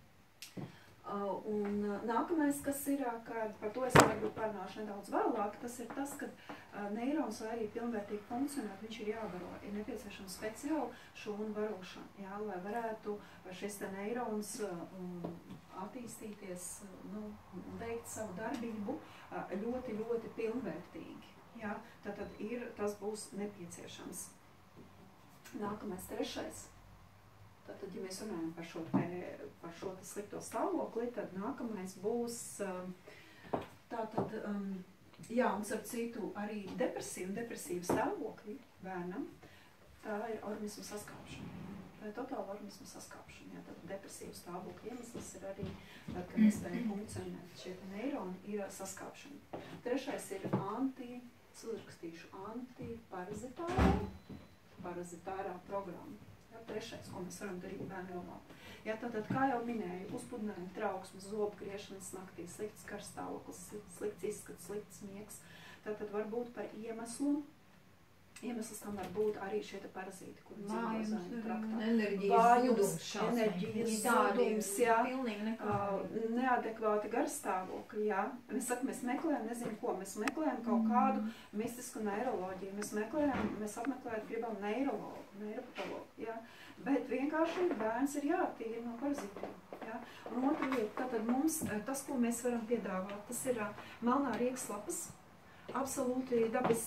Un nākamais, kas ir, kad par to es varbūt parunāšu nedaudz vēlāk, tas ir tas, ka neirons, lai arī pilnvērtīgi funkcionēt, viņš ir jābaro. Ir nepieciešama speciāla šūnu barošana, jā, lai varētu šis te neirons attīstīties, nu, veikt savu darbību ļoti, ļoti pilnvērtīgi. Jā, tad tas būs nepieciešams. Nākamais, trešais. Tātad, ja mēs runājam par šo slikto stāvokli, tad nākamais būs jā, un starp citu arī depresīvu stāvokli bērnam, tā ir organismu saskāpšana. Tā ir totāla organismu saskāpšana. Jā, tad depresīvu stāvokli iemesls ir arī, tad, kad nespēja funkcionēt šie neironi, ir saskāpšana. Trešais ir antiparazitārā programma. Jā, trešais, ko mēs varam darīt bērnu jomā. Jā, tātad, kā jau minēju, uzpudinājumi, trauksmes, zobu griešanas naktī, slikts karstāvoklis, slikts izskats, slikts miegs. Tātad var būt par iemeslu Iemesls tam var būt arī šie parazīti, kuri dzīvo zāļu traktā. Enerģijas zudums, enerģijas zudums, jā, neadekvāti garstāvokļi, jā. Mēs meklējam, nezinu ko, mēs meklējam kaut kādu mistisku neiroloģiju, mēs apmeklēt gribam neirologu, neiropatologu, jā. Bet vienkārši bērns ir jātīra no parazītiem, jā. Un otra lieta, tātad mums, tas, ko mēs varam piedāvāt, tas ir melnā riekslapas, absolūti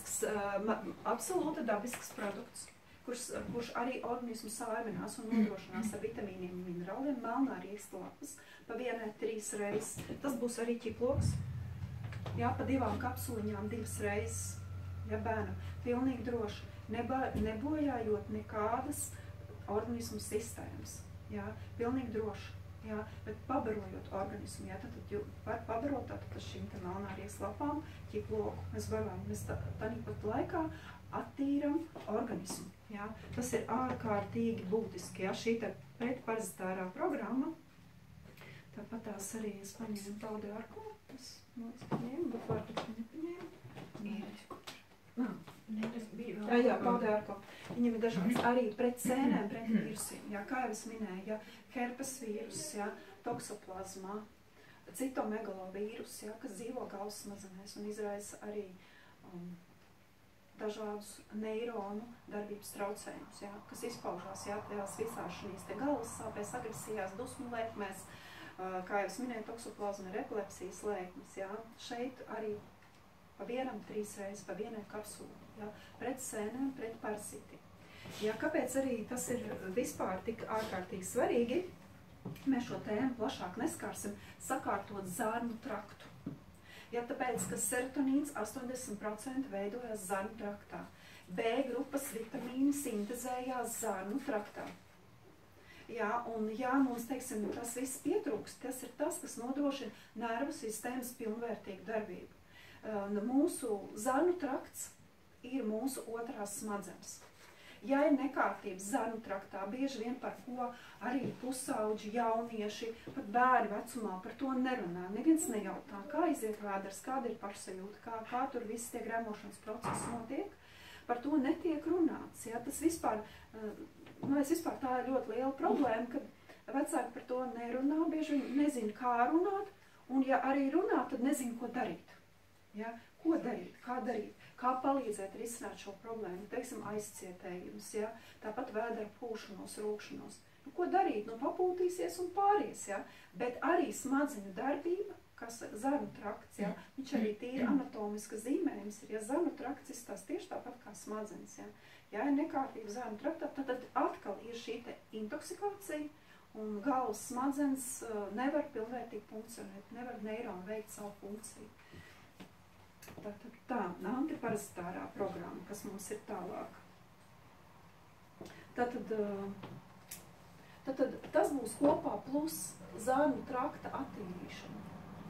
dabisks produkts, kurš arī organismu saiminās un nodrošinās ar vitamīniem un minerāliem. Melnā riekslapas pa 1-3 reizes. Tas būs arī ķiploks. Jā, pa 2 kapsuliņām 2 reizes. Ja bērnam pilnīgi droši, nebojājot nekādas organismu sistēmas. Jā, pilnīgi droši. Jā, bet pabarojot organismu, jā, tad var pabarot tātad šīm te melnā riekslapām, ķiploku, mēs tāpat laikā attīram organismu, jā. Tas ir ārkārtīgi būtiski, jā, šī te pretparazitārā programma. Tāpat tās arī es paņēmu paudārko, tas paņēmu, bet varbūt nepaņēmu. Jā, paudārko. Viņam ir dažāds arī pret sēnēm, pret vīrusiem, jā, kā jau es minēju, jā, herpes vīrus, jā, toksoplazmā, citomegalovīrus, jā, kas dzīvo galvas smadzenēs un izraisa arī dažādus neironu darbības traucējumus, jā, kas izpaužās, jā, tajās visās šīs te galvas sāpēs, agresijās, dusmu lēkmēs, kā jau es minēju, toksoplazma ir epilepsijas lēkmes, jā, šeit arī pa 1-3 reizes, pa 1 kapsulu, jā, pret sēnēm, pret parazītiem. Jā, kāpēc arī tas ir vispār tik ārkārtīgi svarīgi, mēs šo tēmu plašāk neskārsim, sakārtot zarnu traktu. Jā, tāpēc, ka serotonīns 80% veidojas zarnu traktā. B grupas vitamīni sintezējās zarnu traktā. Jā, un ja mums, teiksim, tas viss pietrūkst, tas ir tas, kas nodrošina nervu sistēmas pilnvērtīgu darbību. Mūsu zarnu trakts ir mūsu otrās smadzenes. Ja ir nekārtības zarnu traktā, bieži vien par ko arī pusauģi, jaunieši, pat bērni vecumā par to nerunā. Neviens nejautā, kā iziet vēders, kāda ir pašsajūta, kā tur viss tie gremošanas procesi notiek. Par to netiek runāts. Ja? Tas vispār, tā ir ļoti liela problēma, kad vecāki par to nerunā, bieži vien nezina, kā runāt, un ja arī runā, tad nezina, ko darīt. Ja? Ko darīt, kā darīt? Kā palīdzēt risināt šo problēmu, teiksim, aizcietējums, ja? Tāpat vēdera pūšanos, rūkšanos. Nu, ko darīt? Nu, papūtīsies un pāries, ja? Bet arī smadzeņu darbība, kas zarnu trakts, ja? Viņš arī tīri anatomiskas zīmējums ir, ja zarnu trakts izstās tieši tāpat kā smadzenes, ja? Ja ir nekārtība zarnu traktā, tad atkal ir šī te intoksikācija, un galvas smadzenes nevar pilnvērtīgi funkcionēt, nevar neironi veikt savu funkciju. Tā antiparazitārā programma, kas mums ir tālāk. Tātad tas būs kopā plus zarnu trakta attīrīšana.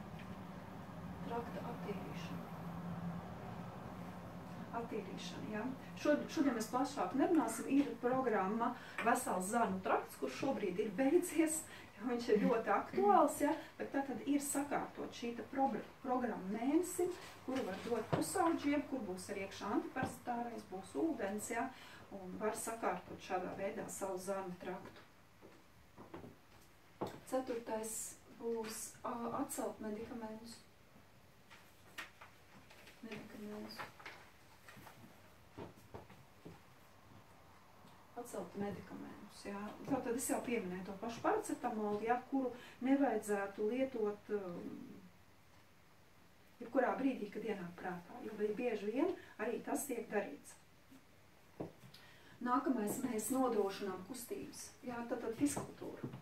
Attīrīšana, jā. Šodien mēs plašāk nerunāsim, ir programma Vesels zarnu trakts, kurš šobrīd ir beidzies, viņš ir ļoti aktuāls, ja? Bet tātad ir sakārtot šī programma mēnesi, kuru var dot pusauģiem, kur būs arī iekšā antiparazitārais, būs ūdens, ja? Un var sakārtot šādā veidā savu zarnu traktu. 4. būs atcelt medikamentus. Atcelt medikamentus, jā. Tātad es jau pieminēju to pašu paracetamolu, jā, kuru nevajadzētu lietot jebkurā brīdī, kad ienāk prātā, jo bieži vien arī tas tiek darīts. Nākamais mēs nodrošinām kustības, jā, tātad fiskultūra.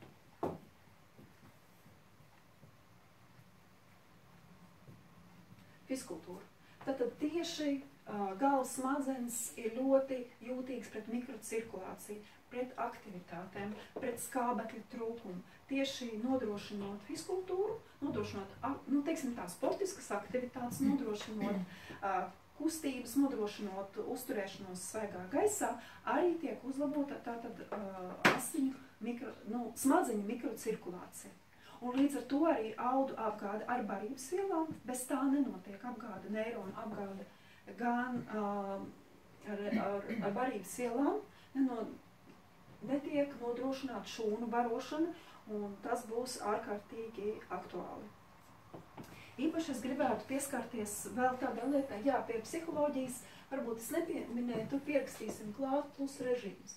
Fiskultūra. Tātad tieši galvas smadzenes ir ļoti jūtīgs pret mikrocirkulāciju, pret aktivitātēm, pret skābekļa trūkumu. Tieši nodrošinot fiskultūru, nodrošinot, teiksim tā, sportiskas aktivitātes, nodrošinot kustības, nodrošinot uzturēšanos svaigā gaisā, arī tiek uzlabota tātad smadzeņu mikrocirkulācija. Un līdz ar to arī audu apgāde ar barības vielām, bez tā nenotiek apgāde, neironu apgāde gan ar barības vielām netiek nodrošināta šūnu barošana, un tas būs ārkārtīgi aktuāli. Īpaši es gribētu pieskarties vēl tādā lietā, pie psiholoģijas, varbūt es nepieminēju, tu pierakstīsim klāt plus režīms.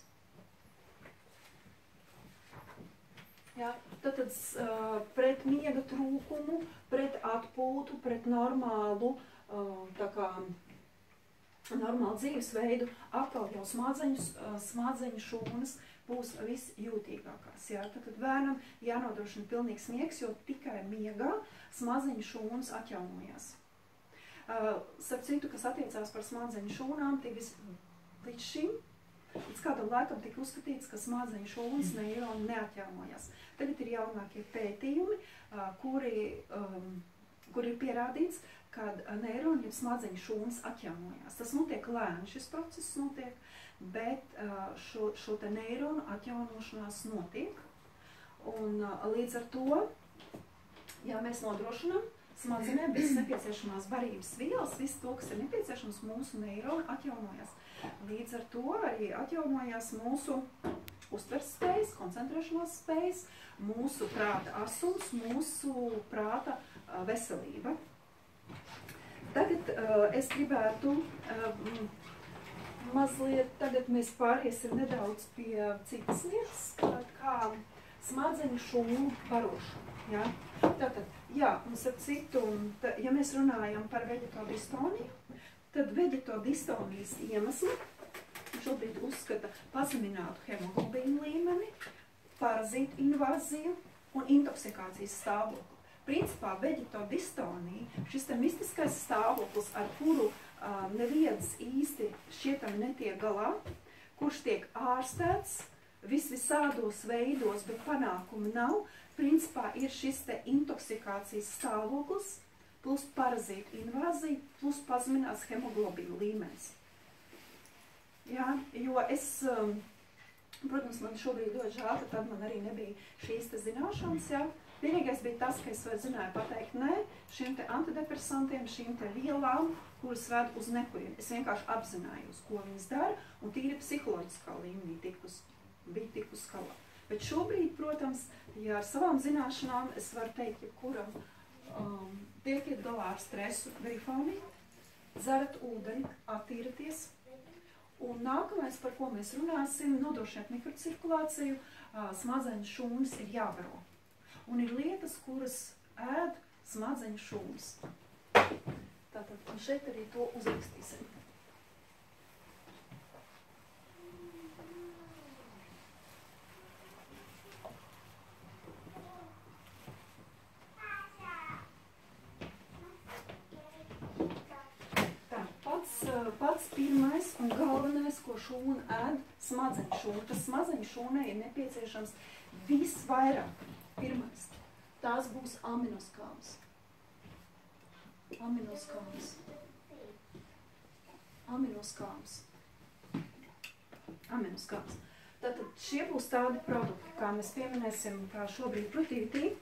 Tātad pret miega trūkumu, pret atpūtu, pret normālu dzīvesveidu atkal jau smadzeņu šūnas būs visjūtīgākās. Tātad bērnam jānodrošina pilnīgs miegs, jo tikai miegā smadzeņu šūnas atjaunojās. Starp citu, kas attiecās par smadzeņu šūnām, līdz šim, līdz kādam laikam tika uzskatīts, ka smadzeņu šūnas neironi neatjaunojās. Tagad ir jaunākie pētījumi, kur ir pierādīts, kad neironi ir smadzeņu šūnas atjaunojās. Tas notiek lēni, šis process notiek, bet šo te neironu atjaunošanās notiek. Un līdz ar to, mēs nodrošinām smadzenēm visas nepieciešamās barības vielas, viss to, kas ir nepieciešams, mūsu neironi atjaunojās. Līdz ar to arī atjaunojās mūsu uztveres spējas, koncentrēšanās spējas, mūsu prāta asums, mūsu prāta veselība. Tagad es gribētu mazliet, tagad mēs pāriesim nedaudz pie citas lietas, kā smadzeņu šūnu barošana. Tātad, un starp citu, ja mēs runājam par veģetodistoniju, tad veģetodistonijas iemesli šobrīd uzskata pazeminātu hemoglobīnu līmeni, parazītu invāziju un intoksikācijas stāvokli. Principā veģetodistonija, šis te mistiskais stāvoklis, ar kuru neviens īsti šķietami netiek galā, kurš tiek ārstēts visādos veidos, bet panākumu nav, principā ir šis te intoksikācijas stāvoklis, plus parazītu invāzija, plus pazemināts hemoglobīnu līmenis. Jo es, protams, man šobrīd ļoti žēl, ka tad man arī nebija šīs te zināšanas, Vienīgais bija tas, ka es zināju pateikt nē šiem te antidepresantiem, šīm te vielām, kuras ved uz nekurien. Es vienkārši apzinājos, ko viņas dara, un tīri psiholoģiskā līmenī bija tikus galā. Bet šobrīd, protams, ja ar savām zināšanām es varu teikt, jebkuram tiekiet galā ar stresu, grifoni, dzerat ūdeni, attīraties. Un nākamais, par ko mēs runāsim, nodrošināt mikrocirkulāciju, smadzeņu šūnas ir jābaro. Un ir lietas, kuras ēd smadzeņu šūnas. Tātad, un šeit arī to uzrakstīsim. Pats pirmais un galvenais, ko šūna ēd, smadzeņu šūna. Tas smadzeņu šūnai ir nepieciešams visvairāk. Pirmais, tās būs aminoskābes. Tātad šie būs tādi produkti, kā mēs pieminēsim, kā šobrīd protīvitī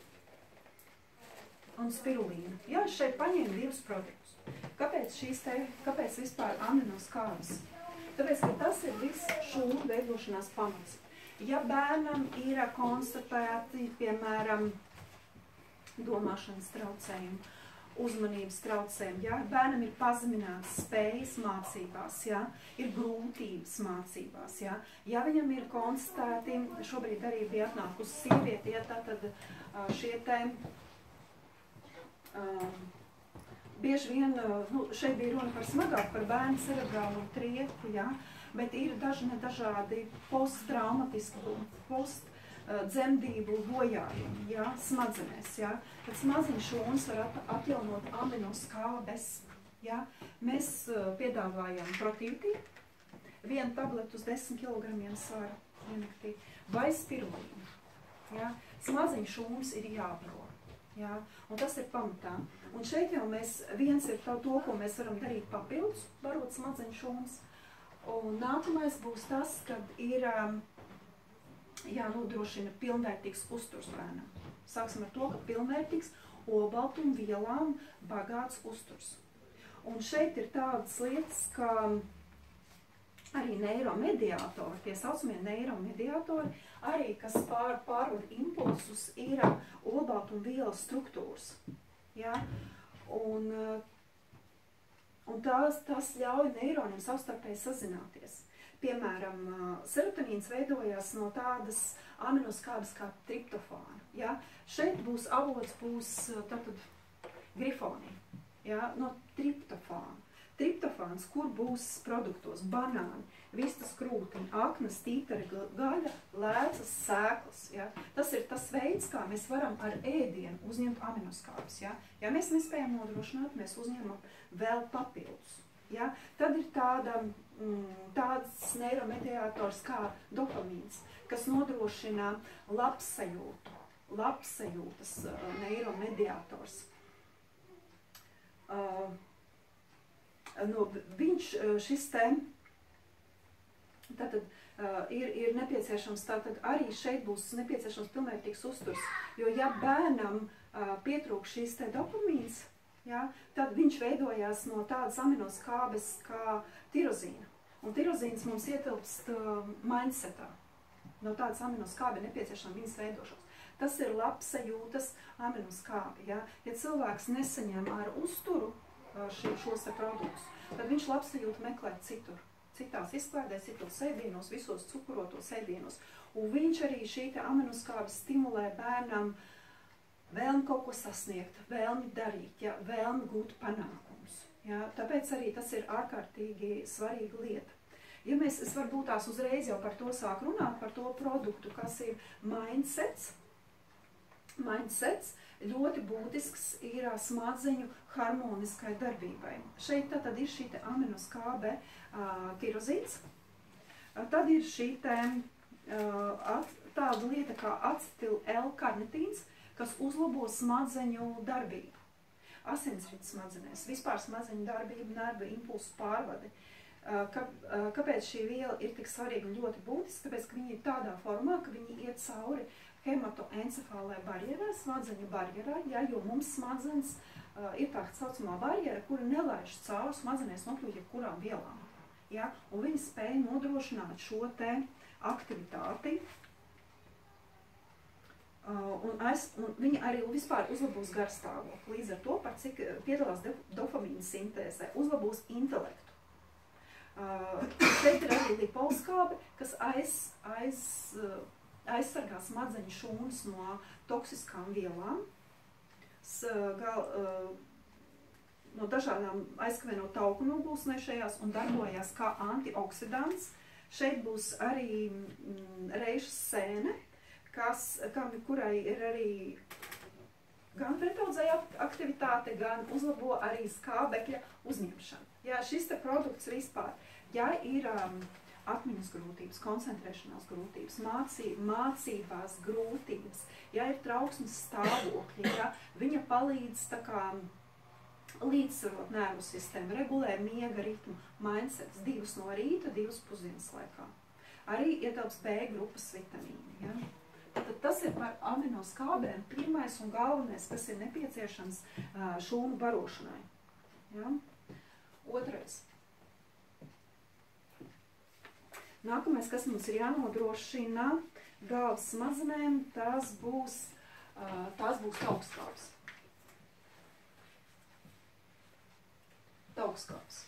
un spirulīna. Es šeit paņēmu divus produktus. Kāpēc vispār aminoskābes? Tāpēc, ka tas ir viss šūnu veidošanās pamats. Ja bērnam ir konstatēti, piemēram, domāšanas traucējumi, uzmanības traucējumi, bērnam ir pazemināts spējas mācībās, ir grūtības mācībās, ja viņam ir konstatēti, šobrīd arī bija atnākusi sieviete, tātad šie te, bieži vien, šeit bija runa par smagāk, par bērnu cerebrālu trieku, bet ir dažādi posttraumatiski, postdzemdību bojājumi, smadzenēs, Tad smadzeņu šūnas var atjaunot aminoskābes, Mēs piedāvājam protīvitī, 1 tabletu uz 10 kg svara ienaktī, vai spirulīnu, Smadzeņu šūnas ir jābaro, un tas ir pamatā. Un šeit jau viens ir to, ko mēs varam darīt papildus, barot smadzeņu šūnas. Un nākamais būs tas, kad ir jānodrošina pilnvērtīgs uzturs bērnam. Sāksim ar to, ka pilnvērtīgs olbaltumvielām bagāts uzturs. Un šeit ir tādas lietas, ka arī neiromediātori, tie saucamie neiromediātori, arī, kas pārvada impulsus, ir olbaltumvielu struktūras. Ja? Un tas ļauj neironiem savstarpēji sazināties. Piemēram, serotonīns veidojās no tādas aminoskābes kā triptofāna. Ja? Šeit avots būs tātad grifonija, ja? No triptofāna. Triptofāns, kur būs produktos banāni, vistas krūtiņa, aknas, tītara, gaļa, lēcas, sēklas. Ja? Tas ir tas veids, kā mēs varam ar ēdienu uzņemt aminoskābes. Ja? Ja mēs nespējam nodrošināt, mēs uzņemam vēl papildus. Ja? Tad ir tāds neiromediātors kā dopamīns, kas nodrošina labsajūtas neiromediātors. Šis te tātad ir nepieciešams, tātad arī šeit būs nepieciešams pilnvērtīgs uzturs, jo ja bērnam pietrūk šīs te dopamīns, ja, tad viņš veidojās no tādas aminoskābes kā tirozīna. Un tirozīns mums ietilpst mindsetā. No tādas aminoskābe nepieciešama viņas veidošos. Tas ir labsajūtas aminoskābe. Ja? Ja cilvēks nesaņem ar uzturu šos produktus, tad viņš labsajūtu meklē citur. Citās izklaidēs, citos ēdienos, visos cukurotos ēdienos. Un viņš arī šī aminoskābe stimulē bērnam vēlmi kaut ko sasniegt, vēlmi darīt, ja? Vēlmi gūt panākumus. Ja? Tāpēc arī tas ir ārkārtīgi svarīga lieta. Ja es varbūt tās uzreiz jau par to sāk runāt, par to produktu, kas ir mindsets. Mindsets ļoti būtisks ir smadzeņu harmoniskai darbībai. Šeit tad ir šī aminoskābe tirozīns. Tad ir šī tāda lieta kā acetil-L-karnitīns, kas uzlabo smadzeņu darbību. Asinsrites smadzenēs, vispār smadzeņu darbību, nervu impulsu pārvadi. Kāpēc šī viela ir tik svarīga un ļoti būtiska? Tāpēc, ka viņi ir tādā formā, ka viņi iet cauri hematoencefālai barjerai, smadzeņu barjerai, ja, jo mums smadzenes ir tā saucamā barjera, kura nelaiž cauri smadzenēs nokļūt jebkurām vielām. Ja, un viņi spēja nodrošināt šo te aktivitāti. Un viņi arī vispār uzlabos garstāvokli. Līdz ar to, par cik piedalās dopamīna sintēzē, uzlabos intelektu. Šeit ir arī lipolskābe, kas aizsargā smadzeņu šūnas no toksiskām vielām, no dažādām aizkavēno tauku nogulsnēšajās un darbojās kā antioksidants. Šeit būs arī reišas sēne, kurai ir arī gan pretaudzēja aktivitāte, gan uzlabo arī skābekļa uzņemšanu. Ja, šis te produkts vispār, ja ir atmiņas grūtības, koncentrēšanās grūtības, mācībās grūtības, ja ir trauksmes stāvokļi, ja, viņa palīdz tā kā līdzsvarot nervu sistēmu, regulē miega ritmu, mindsets 2 no rīta, 2 pusdienas laikā. Arī ietilps B grupas vitamīni. Ja. Tad tas ir par aminoskābēm pirmais un galvenais, kas ir nepieciešams šūnu barošanai. Ja. Otrais. Nākamais, kas mums ir jānodrošina galvas smadzenēm, tās būs taukskābes. Taukskābes.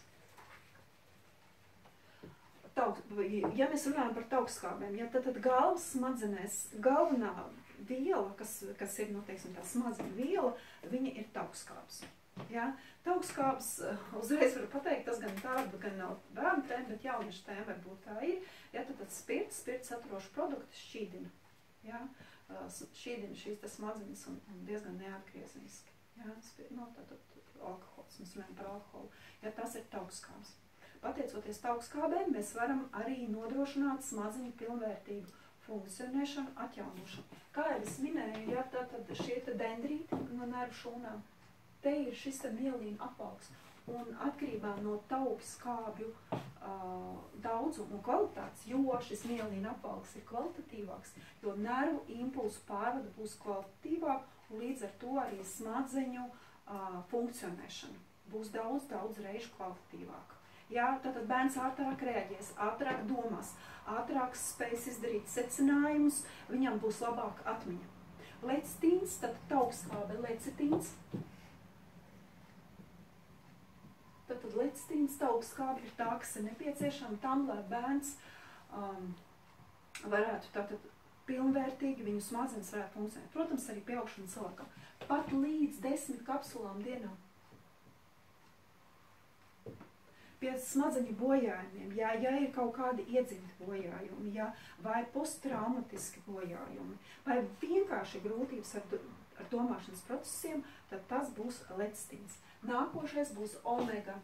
Ja mēs runājam par taukskābēm, ja, tad galvas smadzenēs galvenā viela, kas ir, teiksim, tā smadzeņu viela, viņa ir taukskābes. Ja? Taukskābes, uzreiz varu pateikt, tas gan tāda, gan nav bērnu tēma, bet jauniešu tēma varbūt tā ir. Ja, tad spirts saturošu produkti šķīdina. Ja? Šķīdina šīs smadzenes un diezgan neatgriezeniski. Ja? Tātad alkohols, mēs runājam par alkoholu. Ja, tas ir taukskābes. Pateicoties taukskābēm, mēs varam arī nodrošināt smadzeņu pilnvērtīgu funkcionēšanu, atjaunošanu. Kā jau es minēju, ja, tad šie dendrīti no nervu šūnām, te ir šis mielīna apaugs. Un atkarībā no taukskābju daudzumu un kvalitātes, jo šis mielīna apaugs ir kvalitatīvāks, jo nervu impulsu pārvada būs kvalitatīvāk, un līdz ar to arī smadzeņu funkcionēšana būs daudz reižu kvalitatīvāka. Jā, tātad bērns ātrāk reaģēs, ātrāk domās, ātrāk spēs izdarīt secinājumus, viņam būs labāka atmiņa. Lecitīns, tātad augstskābe lecitīns. Tātad lecitīns, augstskābe ir tā, kas ir nepieciešama tam, lai bērns varētu tātad pilnvērtīgi viņu smadzenes varētu funkcionēt. Protams, arī pieaugšanas cilvēkam. Pat līdz 10 kapsulām dienā. Pie smadzeņu bojājumiem, ja ir kaut kādi iedzimti bojājumi, vai posttraumatiski bojājumi, vai vienkārši grūtības ar domāšanas procesiem, tad tas būs lecitīns. Nākošais būs omega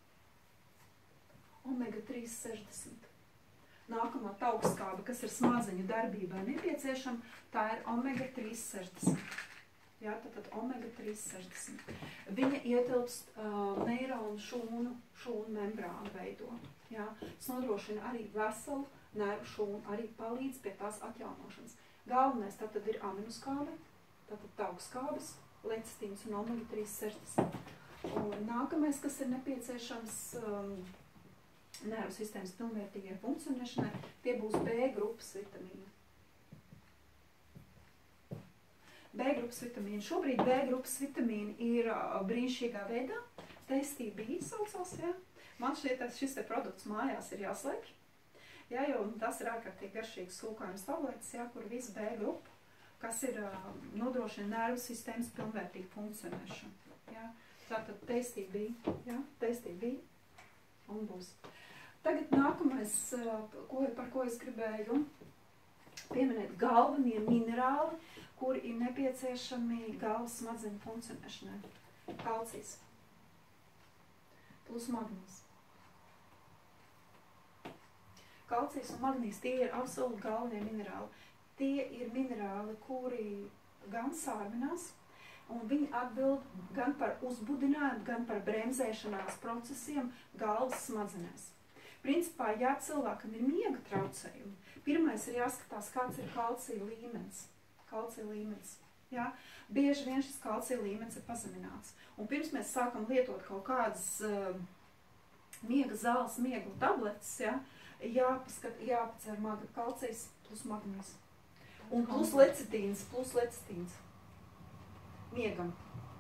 360. Nākamā augstskābe, kas ir smadzeņu darbībai nepieciešama, tā ir omega 360. Jā, tātad omega 360. Viņa ietilpst neironu šūnu membrānu veido. Jā. Tas nodrošina arī veselu nervu šūnu, arī palīdz pie tās atjaunošanas. Galvenais tātad ir aminoskābe, tātad augstskābes, lecitīns un omega 360. Un nākamais, kas ir nepieciešams nervu sistēmas pilnvērtīgai funkcionēšanai, tie būs B grupas vitamīni. B grupas vitamīni. Šobrīd B grupas vitamīni ir brīnišķīgā veidā. Tasty B saucās, jā. Man šis te produkts mājās ir jāslēpj. Jā, jo tas ir ārkārtīgi garšīgs sūkājums tabletes, jā, kur viss B grupa, kas ir nodrošina nervu sistēmas pilnvērtīgu funkcionēšanu. Jā. Tātad Tasty B, jā, Tasty B un būs. Tagad nākamais, par ko es gribēju pieminēt, galvenie minerāli, kuri ir nepieciešami galvas smadzeņu funkcionēšanai. Kalcijs plus magnīs. Kalcijs un magnīs, tie ir absolūti galvenie minerāli. Tie ir minerāli, kuri gan sārminās, un viņi atbild gan par uzbudinājumu, gan par bremzēšanās procesiem galvas smadzenēs. Principā, ja cilvēkam ir miega traucējumi, pirmais ir jāskatās, kāds ir kalcija līmenis. Kalcija līmenis. Ja? Bieži vien šis kalcija līmenis ir pazemināts. Un pirms mēs sākam lietot kaut kādas miega zāles, miega tabletes, ja? Jāpacer kalcijs plus magnīs. Un plus lecitīns. Miegam.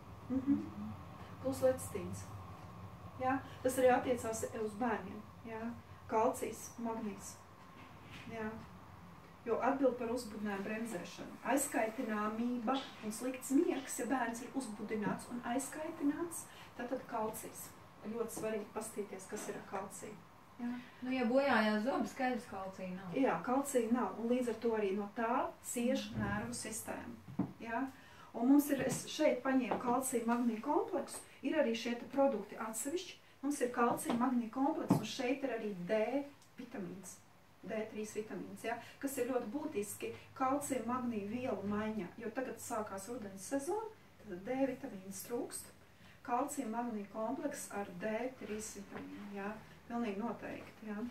Plus lecitīns. Ja? Tas arī attiecās uz bērniem. Ja? Kalcijs, magnīs. Ja? Jo atbild par uzbudinājumu bremzēšanu. Aizskaitināmība un slikts miegs, ja bērns ir uzbudināts un aizskaitināts, tad kalcijs. Ļoti svarīgi pastīties, kas ir ar kalciju. Jā. Nu, ja bojājās zobi, skaidrs kalcija nav. Jā, kalcija nav, un līdz ar to arī no tā cieš nervu sistēma. Jā. Un mums ir, es šeit paņēmu kalcija magnija kompleksu, ir arī šie produkti atsevišķi. Mums ir kalcija magnija komplekss, un šeit ir arī D vitamīns. D3 vitamīns, ja, kas ir ļoti būtiski kalcija magnija vielu maiņā, jo tagad sākās rudens sezona, tad D vitamīns trūkst, kalcija magnija komplekss ar D3 vitamīnu, ja, pilnīgi noteikti, ja.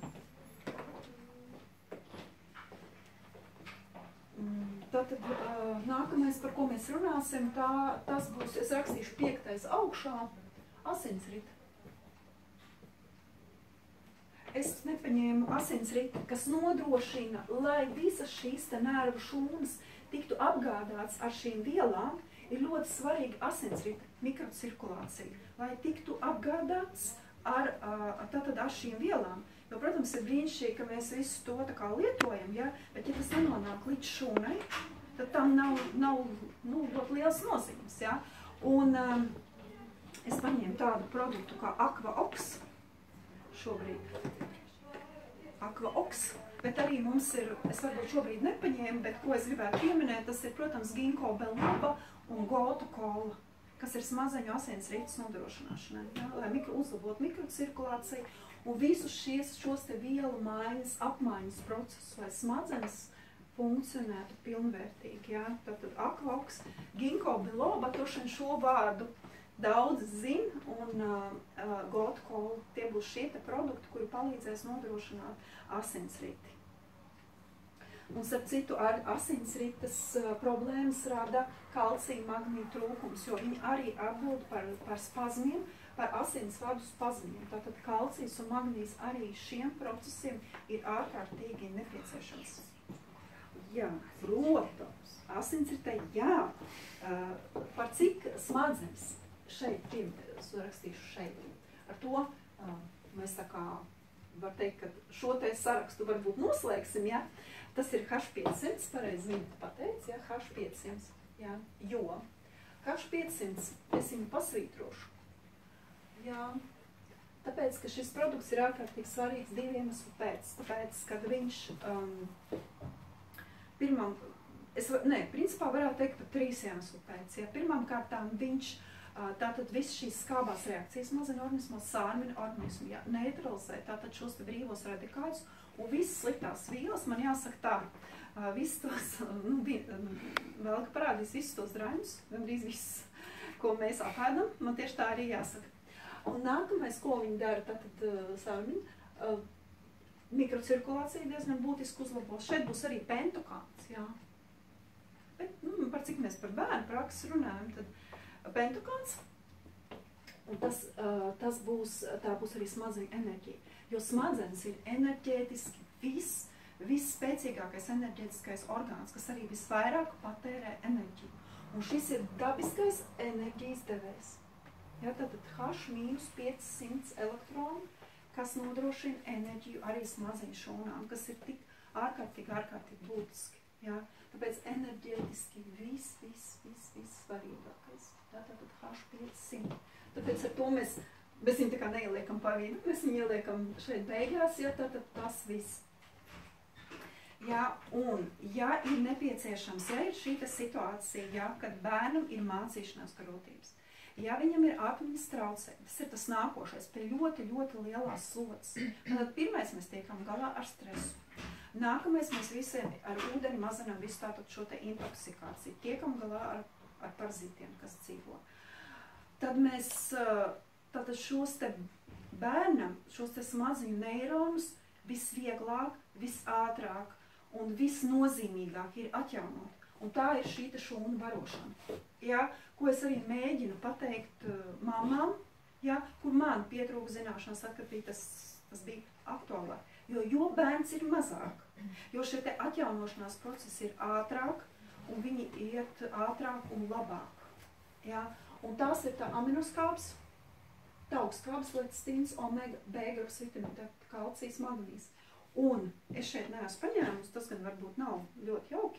Tātad nākamais, par ko mēs runāsim, tas būs, es rakstīšu 5. augšā, asinsrita. Es nepaņēmu asinsriti, kas nodrošina, lai visas šīs nervu šūnas tiktu apgādāts ar šīm vielām, ir ļoti svarīga asinsrita mikrocirkulācija, lai tiktu apgādāts ar šīm vielām. Jo, protams, ir brīnišķīgi, ka mēs visu to tā kā lietojam, ja? Bet ja tas nenonāk līdz šūnai, tad tam nav ļoti liels nozīmes. Ja? Un es paņēmu tādu produktu kā AquaOx. Šobrīd AquaOx, bet arī mums ir, es varbūt šobrīd nepaņēmu, bet ko es gribētu pieminēt, tas ir, protams, ginkgo biloba un gotu kola, kas ir smadzeņu asinsrites nodrošināšanai, ja, lai uzlabot mikrocirkulāciju un visus šos te vielu maiņas, apmaiņas procesus, lai smadzenes funkcionētu pilnvērtīgi. Ja. Tātad AquaOx, ginkgo biloba, tošan šo vārdu daudz zin, un gotu kola, tie būs šie te produkti, kuri palīdzēs nodrošināt asinsriti. Un, starp citu, ar asinsrites problēmas rada kalcija magnija trūkums, jo viņi arī atbild par spazmiem par asinsvadus paziņiem. Tātad kalcijs un magnīs arī šiem procesiem ir ārkārtīgi nepieciešams. Jā, protams, asins ir te, jā. Par cik smadzenes šeit, es rakstīšu šeit. Ar to mēs tā kā var teikt, ka šo te sarakstu varbūt noslēgsim, ja? Tas ir H500, pareizi viņa pateica, ja? H500, ja? Jo H500 es viņu pasvītrošu. Jā, tāpēc, ka šis produkts ir ārkārtīgi svarīgs 2 iemeslu pēc. Tāpēc, kad viņš principā varētu teikt par 3 iemeslu pēc. Ja? Pirmām kārtām viņš tātad viss šīs skābās reakcijas mazina organismā, sārmina organismu, ja, neutralizē tātad šos te brīvos radikāļus un visas sliktās vielas, man jāsaka tā, visus tos, vēl ka parādīs visus tos draņus, gandrīz viss, ko mēs apēdam, man tieši tā arī jāsaka. Un nākamais, ko viņi dara, tātad sārmina, mikrocirkulācija diezgan būtiski uzlabos. Šeit būs arī pentokāns, jā. Bet, par cik mēs par bērnu praksi runājam, tad pentokāns, un tā būs arī smadzeņu enerģija, jo smadzenes ir enerģētiski visspēcīgākais enerģētiskais orgāns, kas arī visvairāk patērē enerģiju. Un šis ir dabiskais enerģijas devējs. Ja, tātad H-500 elektroni, kas nodrošina enerģiju arī smadzeņu šūnām, kas ir tik ārkārtīgi būtiski. Ja. Tāpēc enerģētiski vissvarīgākais. Tātad H500. Tāpēc ar to mēs viņu tā kā neieliekam pa vidu, mēs viņu ieliekam šeit beigās, ja tātad tas viss. Jā, un ja ir nepieciešams, ja ir šī situācija, ja, kad bērnam ir mācīšanās grūtības, ja viņam ir atmiņas traucējumi, tas ir tas nākošais, pie ļoti lielās slodzes. Tad pirmais mēs tiekam galā ar stresu. Nākamais mēs visiem ar ūdeni mazinām visu tātad šo te intoksikāciju. Tiekam galā ar parazītiem, kas dzīvo. Tad mēs tātad šos te bērnam, šos te smadziņu neironus visvieglāk, visātrāk un visnozīmīgāk ir atjaunot. Un tā ir šī te šūnu barošana. Ja, ko es arī mēģinu pateikt mamām, ja, kur man pietrūka zināšanas, tad, kad bija tas bija aktuālāk. Jo bērns ir mazāk, jo šie te atjaunošanās procesi ir ātrāk, un viņi iet ātrāk un labāk. Ja? Un tās ir tā aminoskābs, taugskābs, lecīns, omega, B-grupas vitamīna, kalcijs, magnīs. Un es šeit neesmu paņēmusi, tas gan varbūt nav ļoti jauki,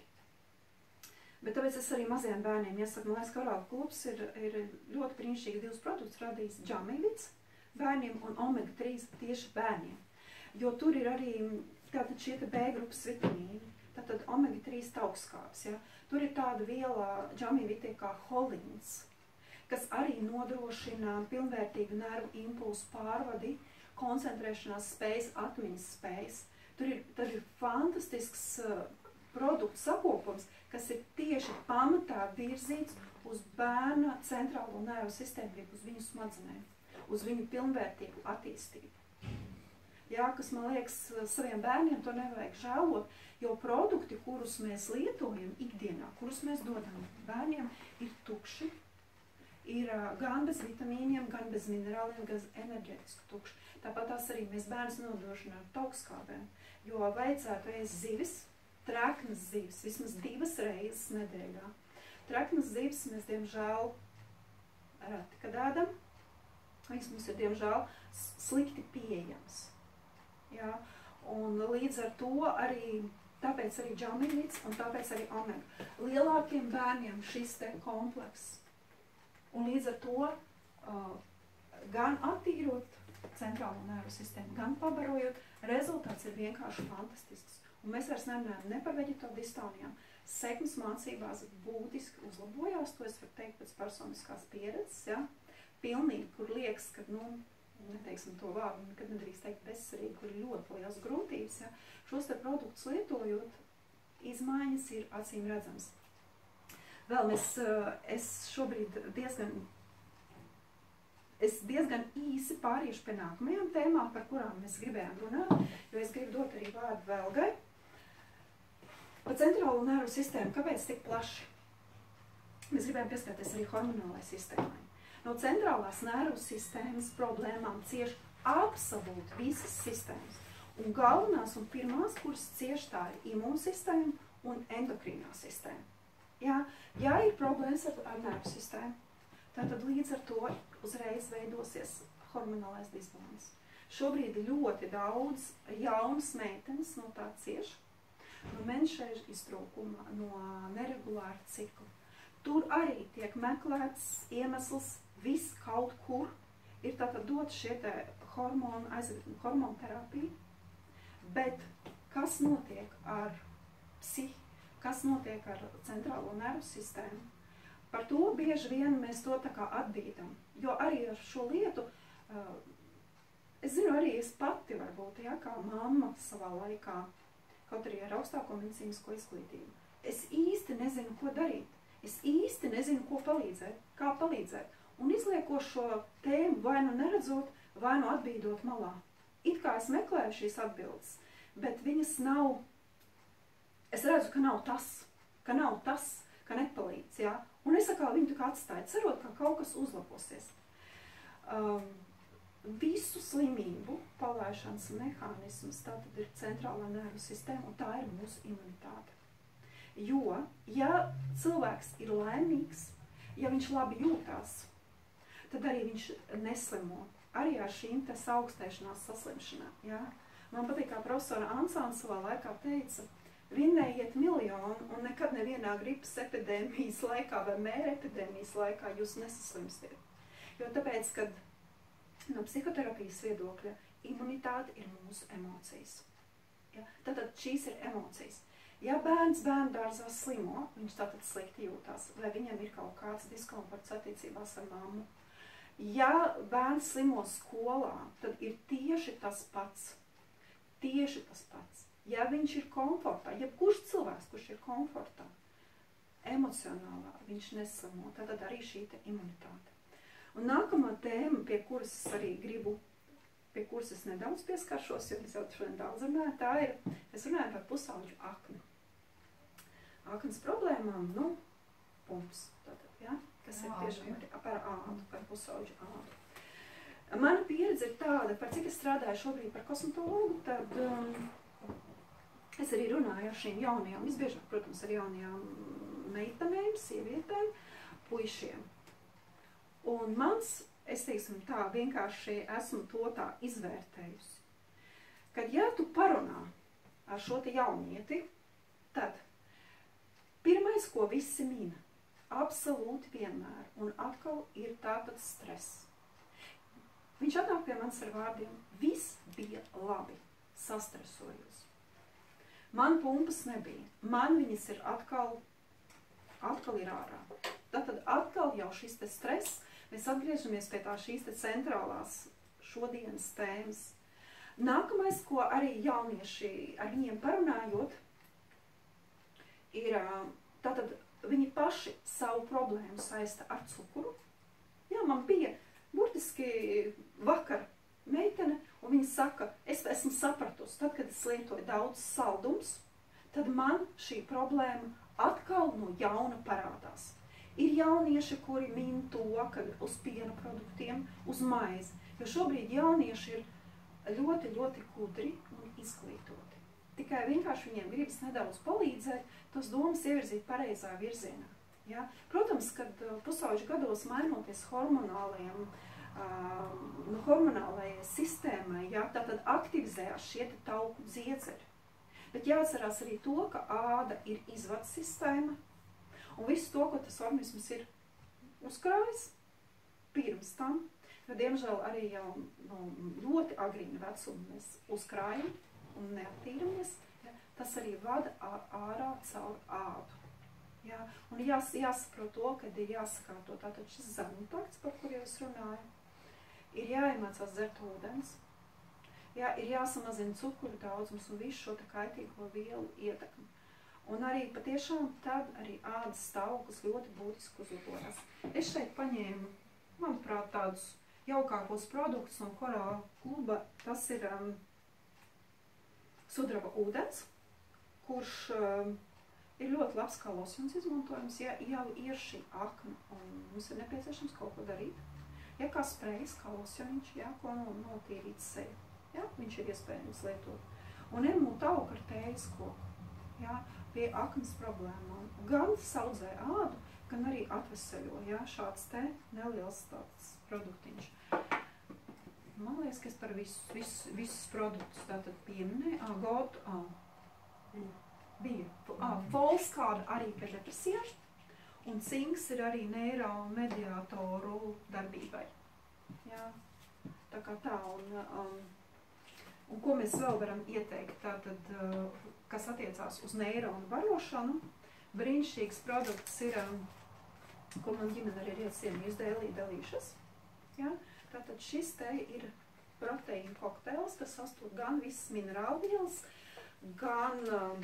bet tāpēc es arī mazajiem bērniem iesaku, man liekas, ka Orāla klubs ir ļoti brīnišķīgi 2 produktus radījis, džamīvits bērniem un omega-3 tieši bērniem. Jo tur ir arī tātad šie te B-grupas vitamīni, tātad omega-3 taugskābs, ja. Tur ir tāda viela džamīvitē kā holīns, kas arī nodrošina pilnvērtīgu nervu impulsu pārvadi, koncentrēšanās spējas, atmiņas spējas. Tur ir fantastisks produktu sakopums, kas ir tieši pamatā virzīts uz bērna centrālo nervu sistēmu, uz viņu smadzenēm, uz viņu pilnvērtīgu attīstību. Jā, kas man liekas, saviem bērniem to nevajag žēlot, jo produkti, kurus mēs lietojam ikdienā, kurus mēs dodam bērniem, ir tukši, ir gan bez vitamīniem, gan bez minerāliem, gan enerģētiski tukši. Tāpat tās arī mēs bērns nodrošinām ar taugskābēm, jo vajadzētu ēst zivis, treknas zivis, vismaz 2 reizes nedēļā. Treknas zivis mēs, diemžēl, reti, kad ēdam, viņas mums ir, diemžēl, slikti pieejams. Jā, un līdz ar to arī, tāpēc arī džamīvits un tāpēc arī omega. Lielākiem bērniem šis te komplekss. Un līdz ar to gan attīrot centrālo nervu sistēmu, gan pabarojot, rezultāts ir vienkārši fantastisks. Un mēs vairs nerunājam ne par veģetodistonijām. Sekmes mācībās būtiski uzlabojās, to es varu teikt pēc personiskās pieredzes, ja? Pilnīgi, kur liekas, ka, neteiksim to vārdu, nekad nedrīkst teikt bezsvarīgi, kur ir ļoti liels grūtības, ja? Šos te produktus lietojot, izmaiņas ir acīm redzams. Vēl es šobrīd diezgan īsi pāriešu pie nākamajām tēmām, par kurām mēs gribējām runāt, jo es gribu dot arī vārdu Velgai. Par centrālo nervu sistēmu, kāpēc tik plaši? Mēs gribējām pieskarties arī hormonālai sistēmai. No centrālās nervu sistēmas problēmām cieš absolūti visas sistēmas. Un galvenās un pirmās, kuras cieš, tā ir imūnsistēma un endokrīnā sistēma. Ja ir problēmas ar nervu sistēmu, tad līdz ar to uzreiz veidosies hormonālais disbalans. Šobrīd ļoti daudz jaunas meitenes no tā cieš, no menšēža iztrūkuma, no neregulāra cikla. Tur arī tiek meklēts iemesls viss kaut kur. Ir tātad dot šie te hormonu terapija, bet kas notiek ar psihi, kas notiek ar centrālo nervu sistēmu? Par to bieži vien mēs to tā kā atbīdam, jo arī ar šo lietu, es zinu arī es pati varbūt, ja, kā mamma savā laikā, kaut arī ar augstāko medicīnisko izglītību, es īsti nezinu, ko darīt, es īsti nezinu, ko palīdzēt, kā palīdzēt, un izlieko šo tēmu vai nu neredzot, vai nu atbīdot malā. It kā es meklēju šīs atbildes, bet viņas nav, es redzu, ka nav tas, ka nepalīdz, ja? Un es atkal viņu tā kā atstāju, cerot, ka kaut kas uzlabosies. Visu slimību palaišanas mehānisms tātad ir centrālā nervu sistēma, un tā ir mūsu imunitāte. Jo, ja cilvēks ir laimīgs, ja viņš labi jūtās, tad arī viņš neslimo. Arī ar šīm te augstēšanās saslimšanām. Ja? Man patīk, kā profesora Ansāna savā laikā teica, vinnējiet miljonu un nekad nevienā gripas epidēmijas laikā vai mēra epidēmijas laikā jūs nesaslimstiet. Jo tāpēc, kad no psihoterapijas viedokļa imunitāte ir mūsu emocijas. Ja? Tātad šīs ir emocijas. Ja bērns bērndārzā slimo, viņš tātad slikti jūtās, vai viņam ir kaut kāds diskomforts attiecībās ar mammu. Ja bērns slimo skolā, tad ir tieši tas pats. Tieši tas pats. Ja viņš ir komfortā, jebkurš cilvēks, kurš ir komfortā, emocionālā, viņš neslimo, tad arī šī te imunitāte. Un nākamā tēma, pie kuras es nedaudz pieskaršos, jo es jau šodien daudz runāju, tā ir, es runāju par pusauģu akni. Aknas problēmām, pumps, tātad, ja? Kas ir tiešām par ādu, par pusauģu ādu. Mana pieredze ir tāda, par cik es strādāju šobrīd par kosmetologu, tad es arī runāju ar šīm jaunajām, visbiežāk, protams, ar jaunajām meitenēm, sievietēm, puišiem. Un es teiksim tā, vienkārši esmu to tā izvērtējusi, kad ja tu parunā ar šo te jaunieti, tad pirmais, ko visi mina, absolūti vienmēr, un atkal ir tātad stress. Viņš atnāk pie manis ar vārdiem, viss bija labi, sastresojos. Man pumpas nebija, man viņas ir atkal ir ārā. Tātad atkal jau šis te stress, mēs atgriežamies pie tā šīs te centrālās šodienas tēmas. Nākamais, ko arī jaunieši ar viņiem parunājot, ir tātad viņi paši savu problēmu saista ar cukuru. Jā, man bija burtiski vakar meitene, un viņa saka, es esmu sapratusi, tad, kad es lietoju daudz saldums, tad man šī problēma atkal no jauna parādās. Ir jaunieši, kuri min to, ka uz piena produktiem, uz maizi, jo šobrīd jaunieši ir ļoti, ļoti gudri un izglītoti. Tikai vienkārši viņiem gribas nedaudz palīdzēt, tos domas ievirzīt pareizā virzienā. Ja? Protams, kad pusauģu gados mainoties hormonālajai sistēmai, ja, tātad aktivizējās šie tauku dziedzeri. Bet jāatcerās arī to, ka āda ir izvads sistēma, un visu to, ko tas organisms ir uzkrājis pirms tam, jo diemžēl arī jau no ļoti agrīna vecuma mēs uzkrājam un neattīramies, ja, tas arī vada ārā caur ādu. Ja, un jāsaprot to, kad ir jāsakārto tātad šis zemutakts, par kur jau es runāju, ir jāiemācās dzert ūdens, ja, ir jāsamazina cukuru daudzums un visu šo kaitīgo vielu ietekmi. Un arī patiešām tad arī ādas stāvoklis ļoti būtiski uzlabojas. Es šeit paņēmu, manuprāt, tādus jaukākos produktus no Korāla kluba. Tas ir sudraba ūdens, kurš ir ļoti labs kā losjons izmantojums, ja jau ir šī akna un mums ir nepieciešams kaut ko darīt. Ja kā sprejas, kā losjoniņš, ja, ko notīrīt seju. Ja, viņš ir iespējams lietot. Un emultauka ar tējas koku, ja, pie aknas problēmām. Gan saudzē ādu, gan arī atveseļo, ja, šāds te neliels tāds produktiņš. Man liekas, ka es par visus produktus tātad pieminēju. Bija. Folskāda arī pie depresijām. Un cinks ir arī neiromediātoru darbībai. Jā, tā kā tā. Un ko mēs vēl varam ieteikt, tātad, kas attiecās uz neironu barošanu, brīnišķīgs produkts ir, ko man ģimene arī ir iecienījusi delīšas. Jā, tātad šis te ir proteīna kokteils, kas sastāv gan visas minerālvielas, gan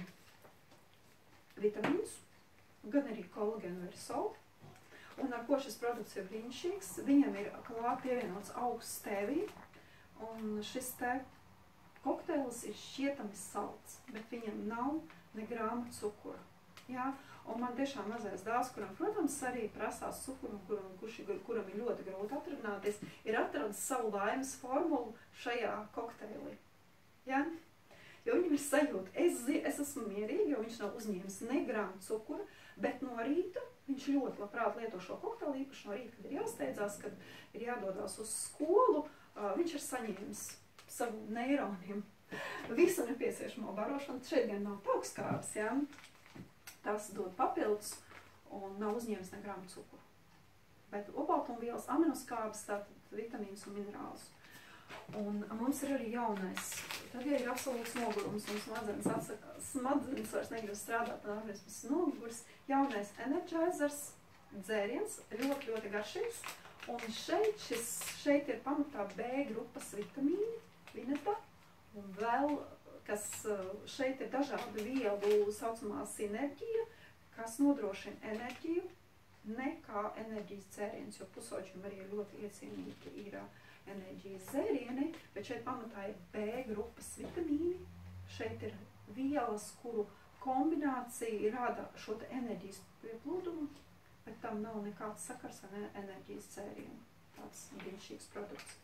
vitamīnus, gan arī kolagēnu versolu. Un ar ko šis produkts ir brīnišķīgs, viņam ir klāt pievienots augsts stevija, un šis te kokteils ir šķietami salds, bet viņam nav ne grāma cukura. Jā? Un man tiešām mazais dēls, kuram, protams, arī prasās cukuru, kuram ir ļoti grūti atrunāties, ir atradis savu laimes formulu šajā kokteilī. Jā? Jo viņam ir sajūta, es esmu mierīga, jo viņš nav uzņēmis ne grāmu cukura, bet no rīta viņš ļoti labprāt lieto šo kokteili, īpaši no rīta, kad ir jāsteidzās, kad ir jādodās uz skolu, viņš ir saņēmis savu neironiem visu nepieciešamo barošanu. Šeit gan nav augstskābes, jā. Tas dod papildus un nav uzņēmis ne grāmu cukuru. Bet obaltumvielas, aminoskābes, tātad vitamīnus un minerālus. Un mums ir arī jaunais. Tad, ja ir absolūts nogurums un smadzenes vairs negrib strādāt, un organisms nogurs, jaunais Energizers dzēriens, ļoti, ļoti garšīgs. Un šeit ir pamatā B grupas vitamīni, vineta, un vēl, kas šeit ir dažādu vielu saucamā sinerģija, kas nodrošina enerģiju, ne kā enerģijas dzēriens, jo pusočiem arī ļoti iecienīgi ir enerģijas dzērieni, bet šeit pamatā ir B grupas vitamīni. Šeit ir vielas, kuru kombinācija rada šo te enerģijas pieplūdumu, bet tam nav nekāds sakars ar enerģijas dzērienu. Tāds brīnišķīgs produkts.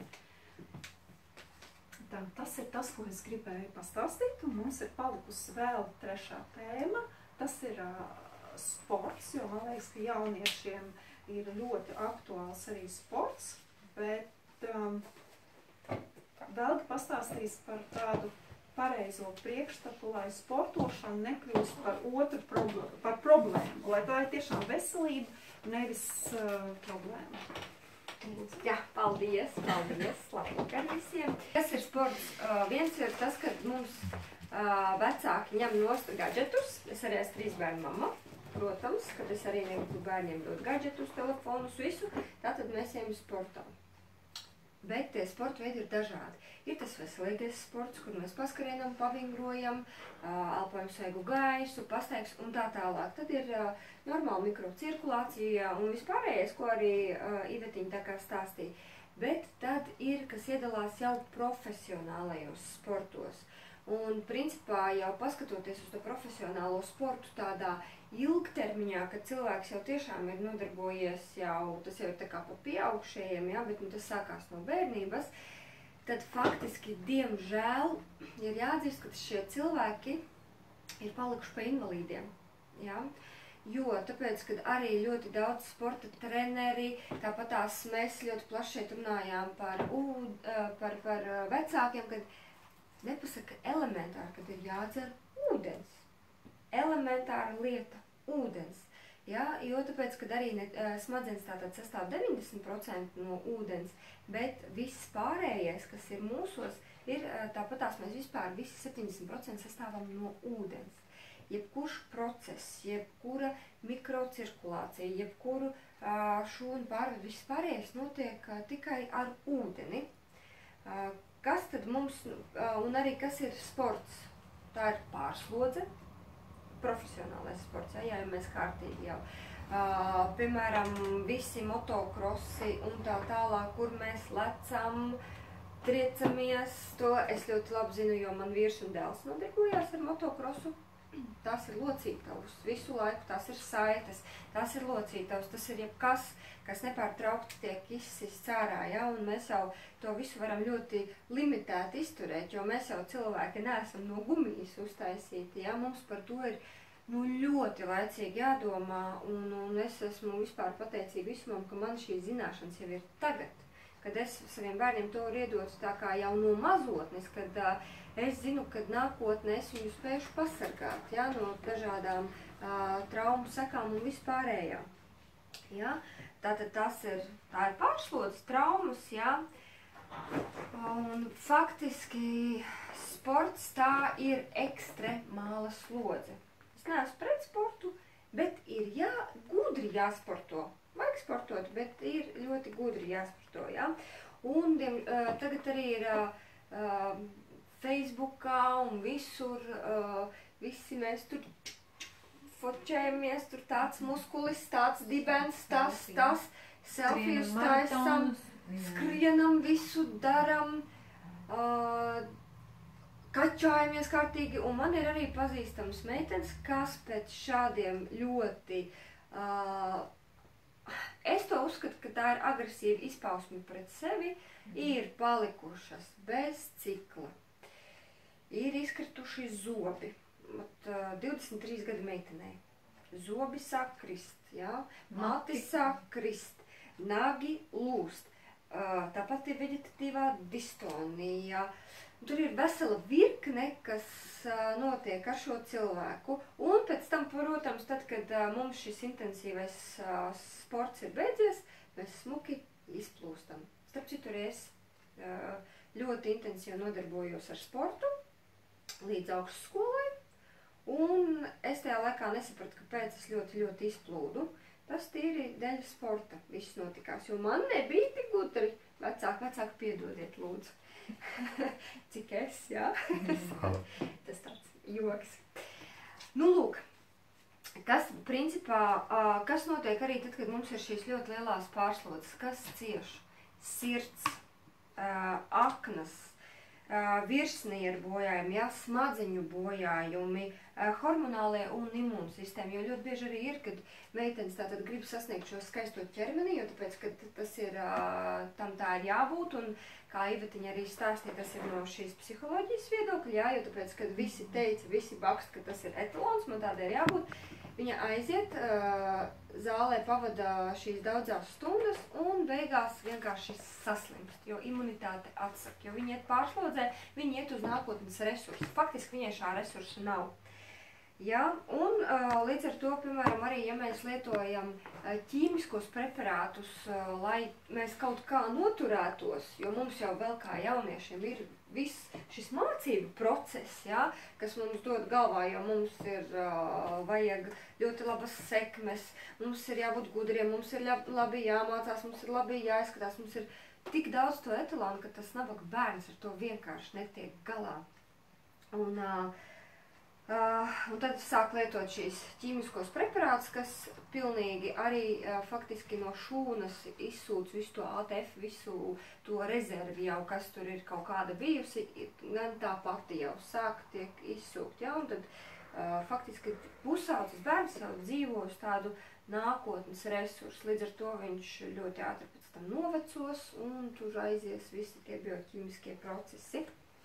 Tā, tas ir tas, ko es gribēju pastāstīt, un mums ir palikusi vēl trešā tēma. Tas ir sports, jo man liekas, ka jauniešiem ir ļoti aktuāls arī sports, bet vēl pastāstīs par tādu pareizo priekšstatu, lai sportošana nekļūst par problēmu, lai tā ir tiešām veselība, nevis problēma. Jā, paldies, labvakar visiem. Kas ir sports? Viens ir tas, ka mums vecāki ņem nost gadžetus. Es arī esmu 3 bērnu mamma, protams, kad es arī negribu bērniem dot gadžetus, telefonus, visu, tātad mēs ejam sportam. Bet tie sporta veidi ir dažādi. Ir tas veselīgais sports, kur mēs paskrienam, pavingrojam, elpojam svaigu gaisu, pastaigs un tā tālāk. Tad ir normāla mikrocirkulācija un vispārējais, ko arī Ivetiņa tā kā stāstīja. Bet tad ir, kas iedalās jau profesionālajos sportos. Un principā jau paskatoties uz to profesionālo sportu tādā ilgtermiņā, kad cilvēks jau tiešām ir nodarbojies jau, tas jau ir tā kā pa pieaugšējiem, ja, bet tas sākās no bērnības, tad faktiski, diemžēl, ir jāatzīst, ka šie cilvēki ir palikuši pa invalīdiem. Ja? Jo, tāpēc, kad arī ļoti daudz sporta treneri, tāpatās mēs ļoti plaši šeit runājām par vecākiem, kad nepasaka elementāri, kad ir jādzer ūdens. Elementāra lieta – ūdens. Ja? Jo tāpēc, kad arī smadzenes tātad sastāv 90% no ūdens, bet viss pārējais, kas ir mūsos, ir tāpatās mēs vispār visi 70% sastāvam no ūdens. Jebkurš process, jebkura mikrocirkulācija, jebkuru šūnu pārvedu, viss pārējais notiek tikai ar ūdeni. Kas tad mums, un arī kas ir sports? Tā ir pārslodze, profesionālais sports, ja mēs kārtīgi jau. Piemēram, visi motokrosi un tā tālāk, kur mēs lecam, triecamies, to es ļoti labi zinu, jo man vīrs un dēls nodarbojās ar motokrosu. tās ir locītavas, visu laiku tās ir saites, tās ir locītavas, tas ir jebkas, kas nepārtraukti tiek izsists ārā, ja, un mēs jau to visu varam ļoti limitēti izturēt, jo mēs jau cilvēki neesam no gumijas uztaisīti, ja, mums par to ir ļoti laicīgi jādomā, un es esmu vispār pateicīga visumam, ka man šīs zināšanas jau ir tagad, kad es saviem bērniem to varu iedot tā kā jau no mazotnes, kad es zinu, ka nākotnē es viņu spēšu pasargāt, ja, no dažādām traumu sekām un vispārējām. Ja? Tātad tā ir pārslodzes traumas, ja? Un faktiski sports tā ir ekstremāla slodze. Es neesmu pret sportu, bet ir gudri jāsporto. Vajag sportot, bet ir ļoti gudri jāsporto, ja? Un tagad arī ir Facebookā un visur, visi mēs tur fočējamies, tur tāds muskulis, tāds dibens, tas, selfijus taisam, skrienam, visu daram, kačājamies kārtīgi, un man ir arī pazīstams meitenes, kas pēc šādiem ļoti, es to uzskatu, ka tā ir agresīva izpausme pret sevi, ir palikušas bez cikla. Ir izkrituši zobi, 23 gadu meitenei. Zobi sāk krist, ja? Mati sāk krist, nagi lūst. Tāpat ir veģetatīvā distonija. Tur ir vesela virkne, kas notiek ar šo cilvēku. Un pēc tam, protams, tad, kad mums šis intensīvais sports ir beidzies, mēs smuki izplūstam. Starp citu, es ļoti intensīvi nodarbojos ar sportu līdz augstskolai, un es tajā laikā nesapratu, kāpēc es ļoti izplūdu. Tas tīri dēļ sporta viss notikās, jo man nebija tik gudri. Vecāki piedodiet, lūdzu. Cik es, jā? Tas tāds joks. Nu, lūk, kas notiek arī tad, kad mums ir šīs ļoti lielās pārslodzes? Kas cieš? Sirds, aknas, virsnieru bojājumi, ja, smadzeņu bojājumi, hormonālie un imūnsistēma, jo ļoti bieži arī ir, kad meitenes tātad grib sasniegt šo skaisto ķermeni, jo tāpēc, ka tas ir, tam tā ir jābūt, un kā Ivetiņa arī stāstīja, tas ir no šīs psiholoģijas viedokļa, jā, jo tāpēc, kad visi teica, visi bakst, ka tas ir etalons, man tādai ir jābūt, viņa aiziet, zālē pavada šīs daudzās stundas un beigās vienkārši saslimst, jo imunitāte atsaka, jo viņi iet pārslodzē, viņi iet uz nākotnes resursu. Faktiski viņai šā resursa nav. Ja, un līdz ar to, piemēram, arī, ja mēs lietojam ķīmiskos preparātus, lai mēs kaut kā noturētos, jo mums jau vēl kā jauniešiem ir viss šis mācību process, ja, kas mums dod galvā, jo mums ir vajag ļoti labas sekmes, mums ir jābūt gudriem, mums ir labi jāmācās, mums ir labi jāizskatās, mums ir tik daudz to etalonu, ka tas nabaga bērns ar to vienkārši netiek galā. Un tad sāk lietot šīs ķīmiskos preparātus, kas pilnīgi arī faktiski no šūnas izsūc visu to ATF, visu to rezervi jau, kas tur ir kaut kāda bijusi, gan tā pati jau sāk tiek izsūkt, ja, un tad faktiski pusaudzes bērns jau dzīvo uz tādu nākotnes resursu, līdz ar to viņš ļoti ātri pēc tam novecos, un tur aizies visi tie bioķīmiskie procesi.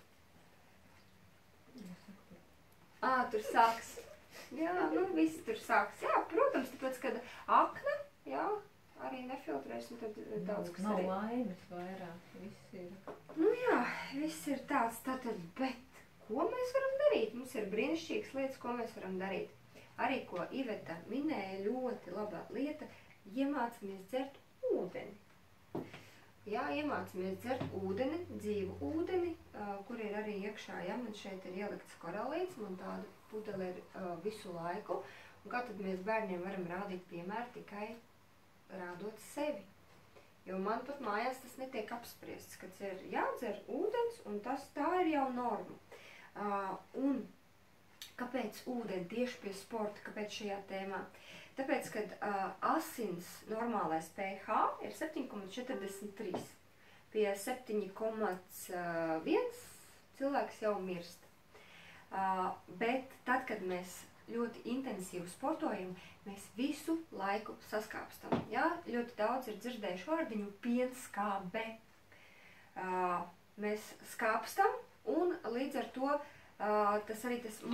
Tur sāks. Jā, nu viss tur sāks. Jā, protams, tāpēc, kad akna, jā, arī nefiltrēs, un tad daudz kas arī. Nav laimes vairāk, viss ir. Nu jā, viss ir tāds, tātad, bet ko mēs varam darīt? Mums ir brīnišķīgas lietas, ko mēs varam darīt. Arī, ko Iveta minēja, ļoti labā lieta, iemācamies dzert ūdeni. Jā, iemācamies dzert ūdeni, dzīvu ūdeni, kur ir arī iekšā, ja, man šeit ir ielikts koralīts, man tāda pudele ir visu laiku, un kā tad mēs bērniem varam rādīt piemēru tikai rādot sevi. Jo man pat mājās tas netiek apspriests, kad ir jādzer ūdens, un tā ir jau norma. Un kāpēc ūdeni tieši pie sporta, kāpēc šajā tēmā? Tāpēc, kad asins normālais pH ir 7,43. Pie 7,1 cilvēks jau mirst. Bet tad, kad mēs ļoti intensīvi sportojam, mēs visu laiku saskāpstam. Ja? Ļoti daudz ir dzirdējuši vārdiņu pienskābe. Mēs skāpstam un līdz ar to tas arī tas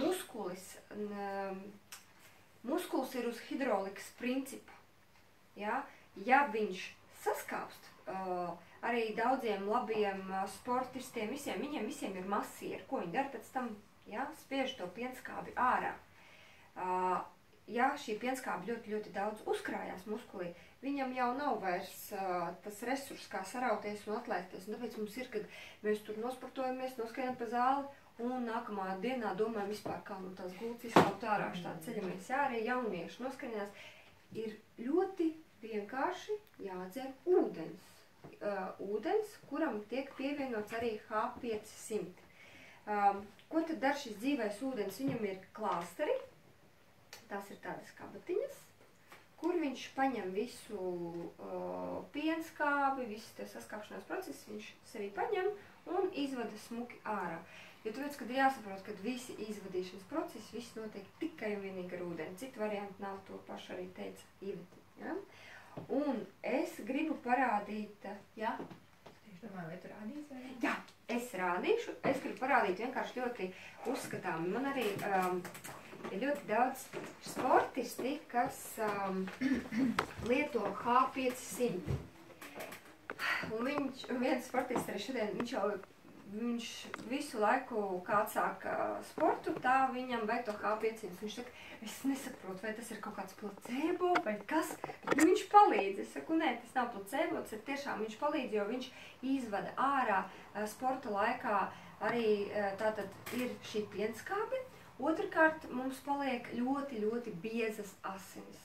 muskulis ir uz hidrolikas principa. Ja? Ja viņš saskāpst, arī daudziem labiem sportistiem, viņiem visiem ir masieri. Ko viņi dara pēc tam? Ja? Spiež to pienskābi ārā. Ja šī pienskābe ļoti, ļoti daudz uzkrājās muskulī, viņam jau nav vairs tas resurs, kā sarauties un atlaisties. Un tāpēc mums ir, kad mēs tur nosportojamies, noskaidām pa zāli, un nākamā dienā domājam vispār, kā no tās gultas izkaupt ārā, štādi ceļamies. Jā, arī jaunieši noskaidās, ir ļoti vienkārši jādzer ūdens. Ūdens, kuram tiek pievienots arī H500. Ko tad dar šis dzīvais ūdens? Viņam ir klāsteri. Tās ir tādas kabatiņas, kur viņš paņem visu pienskābi, visu tie saskāpšanās procesus, viņš sevi paņem un izvada smuki ārā. Jo tāpēc, kad ir jāsaprot, kad visi izvadīšanas procesi, viss notiek tikai un vienīgi ar ūdeni. Citu variantu nav, to pašu arī teica Iveta. Ja? Un es gribu parādīt, ja? Es domāju, vai tu rādīsi vai ne? Jā, es rādīšu. Es gribu parādīt vienkārši ļoti uzskatāmi. Man arī ir ļoti daudz sportisti, kas lieto H500. Un viens sportists arī šodien, viņš visu laiku, kā atsāk sportu, tā viņam vajag to H500. Viņš saka, es nesaprotu, vai tas ir kaut kāds placebo vai kas, bet viņš palīdz. Es saku, nē, tas nav placebo, tas ir tiešām viņš palīdz, jo viņš izvada ārā sporta laikā arī tātad ir šī pienskābe. Otrkārt, mums paliek ļoti, ļoti biezas asinis.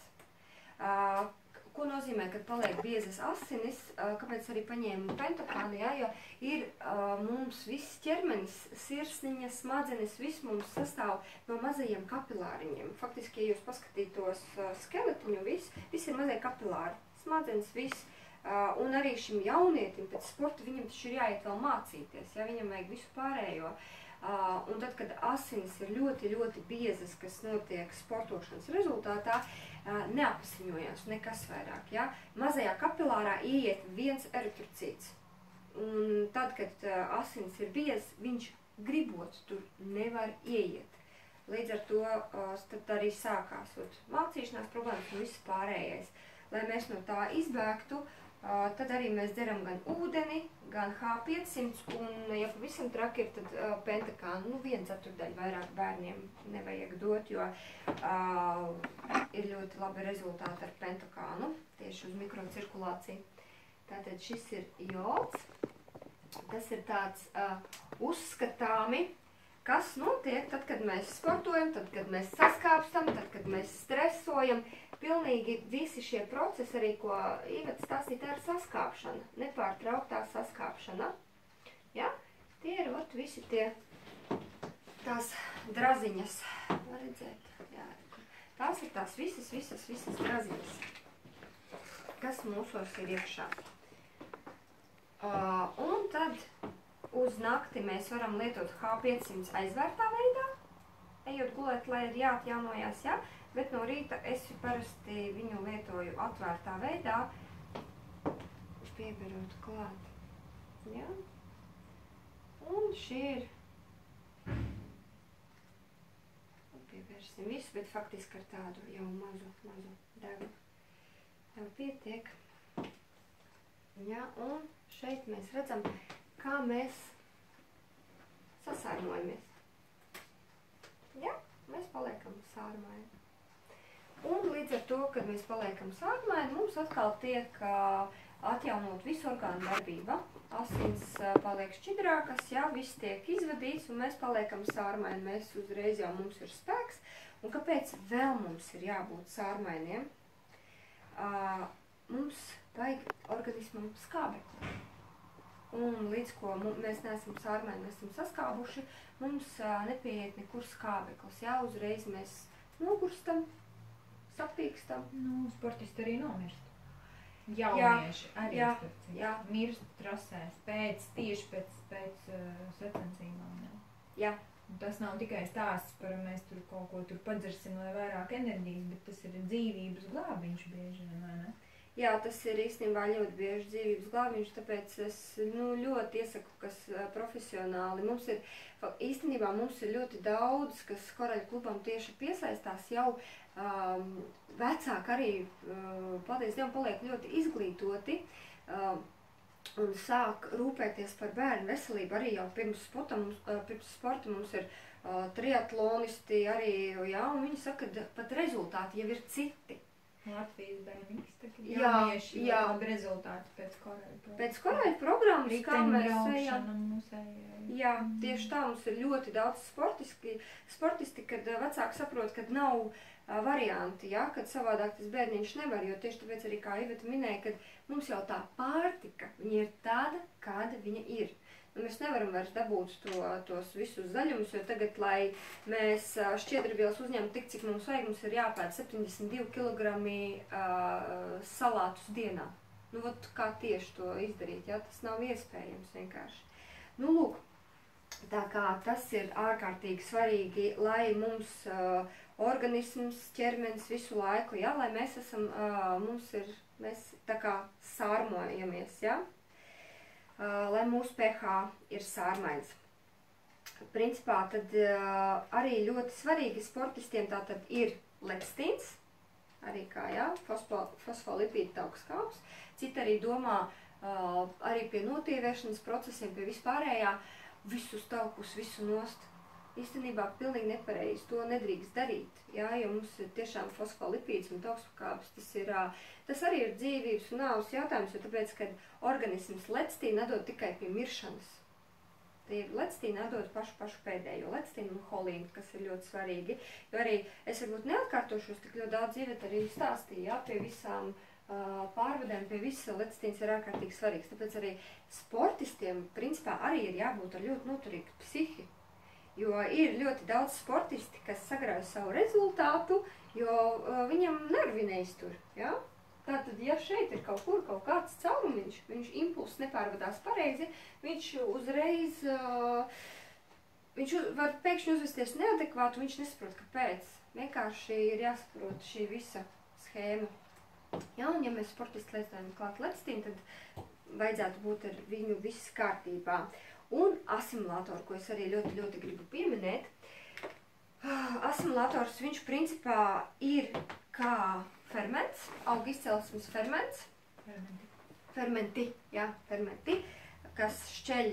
Ko nozīmē, kad paliek biezas asinis, kāpēc arī paņēmu pentakānu, jo ir mums viss ķermenis, sirsniņa, smadzenes, viss mums sastāv no mazajiem kapilāriņiem. Faktiski, ja jūs paskatītos skeletiņu, viss ir mazie kapilāri, smadzenes, viss. Un arī šim jaunietim pēc sporta viņam taču ir jāiet vēl mācīties, ja viņam vajag visu pārējo. Un tad, kad asinis ir ļoti, ļoti biezas, kas notiek sportošanas rezultātā, neapasiņojās nekas vairāk. Ja? Mazajā kapilārā ieiet viens eritrocīts. Un tad, kad asinis ir biezs, viņš gribot tur nevar ieiet. Līdz ar to tad arī sākās mācīšanās problēmas un viss pārējais. Lai mēs no tā izbēgtu, tad arī mēs dzeram gan ūdeni, gan H500, un, ja pavisam traki ir, tad pentakānu, 1/4 vairāk bērniem nevajag dot, jo ir ļoti labi rezultāti ar pentakānu, tieši uz mikrocirkulāciju. Tātad šis ir jods, tas ir tāds uzskatāmi, kas notiek tad, kad mēs sportojam, tad, kad mēs saskāpstam, tad, kad mēs stresojam. Pilnīgi visi šie procesi, arī ko Iveta stāstīja, tā ir saskāpšana, nepārtrauktā saskāpšana. Ja? Tie ir visi tās draziņas. Var redzēt? Jā. Tās ir tās visas draziņas, kas mūsos ir iekšā. Un tad uz nakti mēs varam lietot H500 aizvērtā veidā, ejot gulēt, lai ir jāatjaunojās, ja? Bet no rīta es parasti viņu lietoju atvērtā veidā, pieberot klāt. Ja? Un šie ir, piebērsim visu, bet faktiski ar tādu jau mazu degu. Jau pietiek. Ja? Un šeit mēs redzam, kā mēs sasārmojamies. Ja? Mēs paliekam sārmaini. Un līdz ar to, kad mēs paliekam sārmaini, mums atkal tiek atjaunot visu orgānu darbība. Asins paliek šķidrākas, ja, viss tiek izvadīts, un mēs paliekam sārmaini. Mēs uzreiz jau mums ir spēks. Un kāpēc vēl mums ir jābūt sārmainiem? Mums vajag organismam skābekli. Un līdz ko mēs neesam sārmaini, mēs esam saskābuši, mums nepieiet nekur skābeklis. Jā, uzreiz mēs nogurstam, sapīkstam. Nu, sportisti arī nomirst. Jaunieši arī mirst trasēs tieši pēc sacensībām. Jā. Un tas nav tikai stāsts par mēs tur kaut ko tur padzersim, lai vairāk enerģijas, bet tas ir dzīvības glābiņš bieži vien, vai ne? Jā, tas ir īstenībā ļoti bieži dzīvības glābiņš, tāpēc es ļoti iesaku, kas profesionāli. Īstenībā mums ir ļoti daudz, kas Koraļu klubam tieši piesaistās jau vecāki arī, paldies Dievam, paliek ļoti izglītoti un sāk rūpēties par bērnu veselību arī jau pirms sporta mums ir triatlonisti arī, jā, un viņi saka, ka pat rezultāti jau ir citi. Latvijas bērniņas tagad jaunieši labi rezultāti pēc Koraļu programmas. Pēc Koraļu programmas, kā mēs ejam. Jā, tieši tā, mums ir ļoti daudz sportisti, kad vecāki saprot, kad nav varianti, ja, kad savādāk tas bērniņš nevar, jo tieši tāpēc arī, kā Iveta minēja, kad mums jau tā pārtika, viņa ir tāda, kāda viņa ir. Mēs nevaram vairs dabūt tos visus zaļumus, jo tagad, lai mēs šķiedrvielas uzņemam tik, cik mums vajag, mums ir jāpēd 72 kg salātus dienā. Nu, ot, kā tieši to izdarīt, ja? Tas nav iespējams vienkārši. Nu, lūk, tā kā tas ir ārkārtīgi svarīgi, lai mums organisms, ķermenis visu laiku, ja? Lai mēs esam, mēs tā kā sārmojamies, ja? Lai mūsu pH ir sārmains. Principā tad arī ļoti svarīgi sportistiem tātad ir lectīns, arī kā, jā, fosfolipīdu taukskāps. Citi arī domā arī pie notīvēšanas procesiem, pie vispārējā, visus taukus, visu nost. Īstenībā pilnīgi nepareizi, to nedrīkst darīt, jā, jo mums ir tiešām fosfolipīds un taukskāps, tas arī ir dzīvības un nāves jautājums, jo tāpēc, kad organisms lectīnu nedod tikai pie miršanas. Tie lectīnu nedod pašu pēdējo, lectīnu un holīnu, kas ir ļoti svarīgi, jo arī es varbūt neatkārtošos, tik ļoti daudz Iveta arī stāstīja, jā, pie visām pārvadēm, pie visa lectīns ir ārkārtīgi svarīgs, tāpēc arī sportistiem, principā, arī ir jābūt ar ļoti noturīgu psihi. Jo ir ļoti daudz sportisti, kas sagrauj savu rezultātu, jo viņam nervi neiztur, ja? Tātad, ja šeit ir kaut kāds caurumiņš, viņš impulss nepārvadās pareizi, viņš uzreiz, viņš var pēkšņi uzvesties neadekvāti, viņš nesaprot, kāpēc. Vienkārši ir jāsaprot šī visa schēma. Ja, un ja mēs sportisti lietājam klāt lectīm, tad vajadzētu būt ar viņu viss kārtībā. Un asimilātoru, ko es arī ļoti, ļoti gribu pieminēt. Asimilātors, viņš principā ir kā ferments, auga izcelsmes ferments. Fermenti, kas šķeļ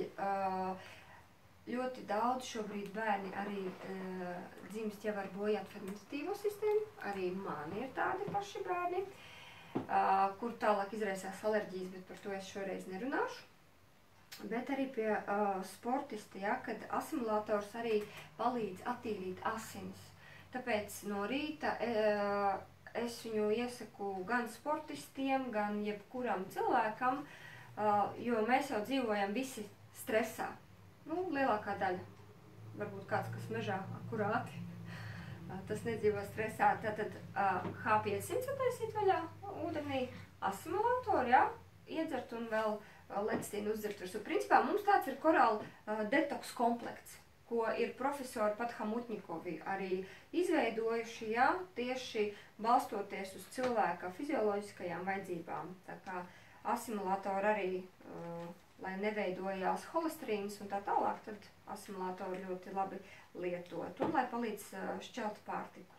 ļoti daudz šobrīd bērni arī dzimst jau ar bojāt fermentatīvo sistēmu. Arī mani ir tādi paši bērni, kur tālāk izraisās alerģijas, bet par to es šoreiz nerunāšu. Bet arī pie sportisti, ja, kad asimilātors arī palīdz attīrīt asinis. Tāpēc no rīta es viņu iesaku gan sportistiem, gan jebkuram cilvēkam, jo mēs jau dzīvojam visi stresā. Nu, lielākā daļa. Varbūt kāds, kas mežā akurāti, tas nedzīvo stresā. Tātad H500 sataisīt vaļā ūdenī, asimilātori, ja, iedzert un vēl lectīnu uzdzert virsū. Principā mums tāds ir korāla detoks komplekts, ko ir profesori Padhamutņikovi arī izveidojuši, ja, tieši balstoties uz cilvēka fizioloģiskajām vajadzībām. Tā kā asimilātori arī, lai neveidojās holesterīns un tā tālāk, tad asimilātori ļoti labi lietot un lai palīdz šķelt pārtiku.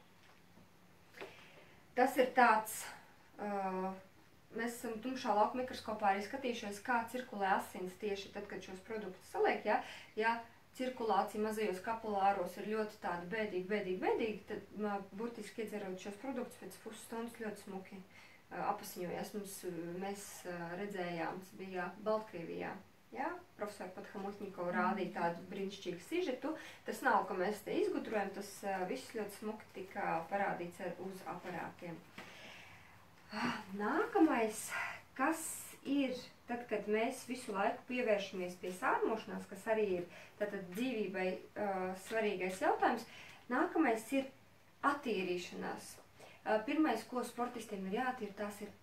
Tas ir tāds, mēs esam tumšā lauka mikroskopā arī skatījušies, kā cirkulē asins tieši tad, kad šos produktus saliek, ja cirkulācija mazajos kapilāros ir ļoti tāda bēdīga, tad burtiski iedzerot šos produktus pēc pusstundas ļoti smuki apasiņojās. Mēs redzējām, tas bija Baltkrievijā, ja? Profesori Padhamutņikovi rādīja tādu brīnišķīgu sižetu. Tas nav, ka mēs te izgudrojam, tas viss ļoti smuki tika parādīts uz aparātiem. Nākamais, kas ir, tad, kad mēs visu laiku pievēršamies pie sārmošanās, kas arī ir tātad dzīvībai svarīgais jautājums, nākamais ir attīrīšanās. Pirmais, ko sportistiem ir jātīra, tās ir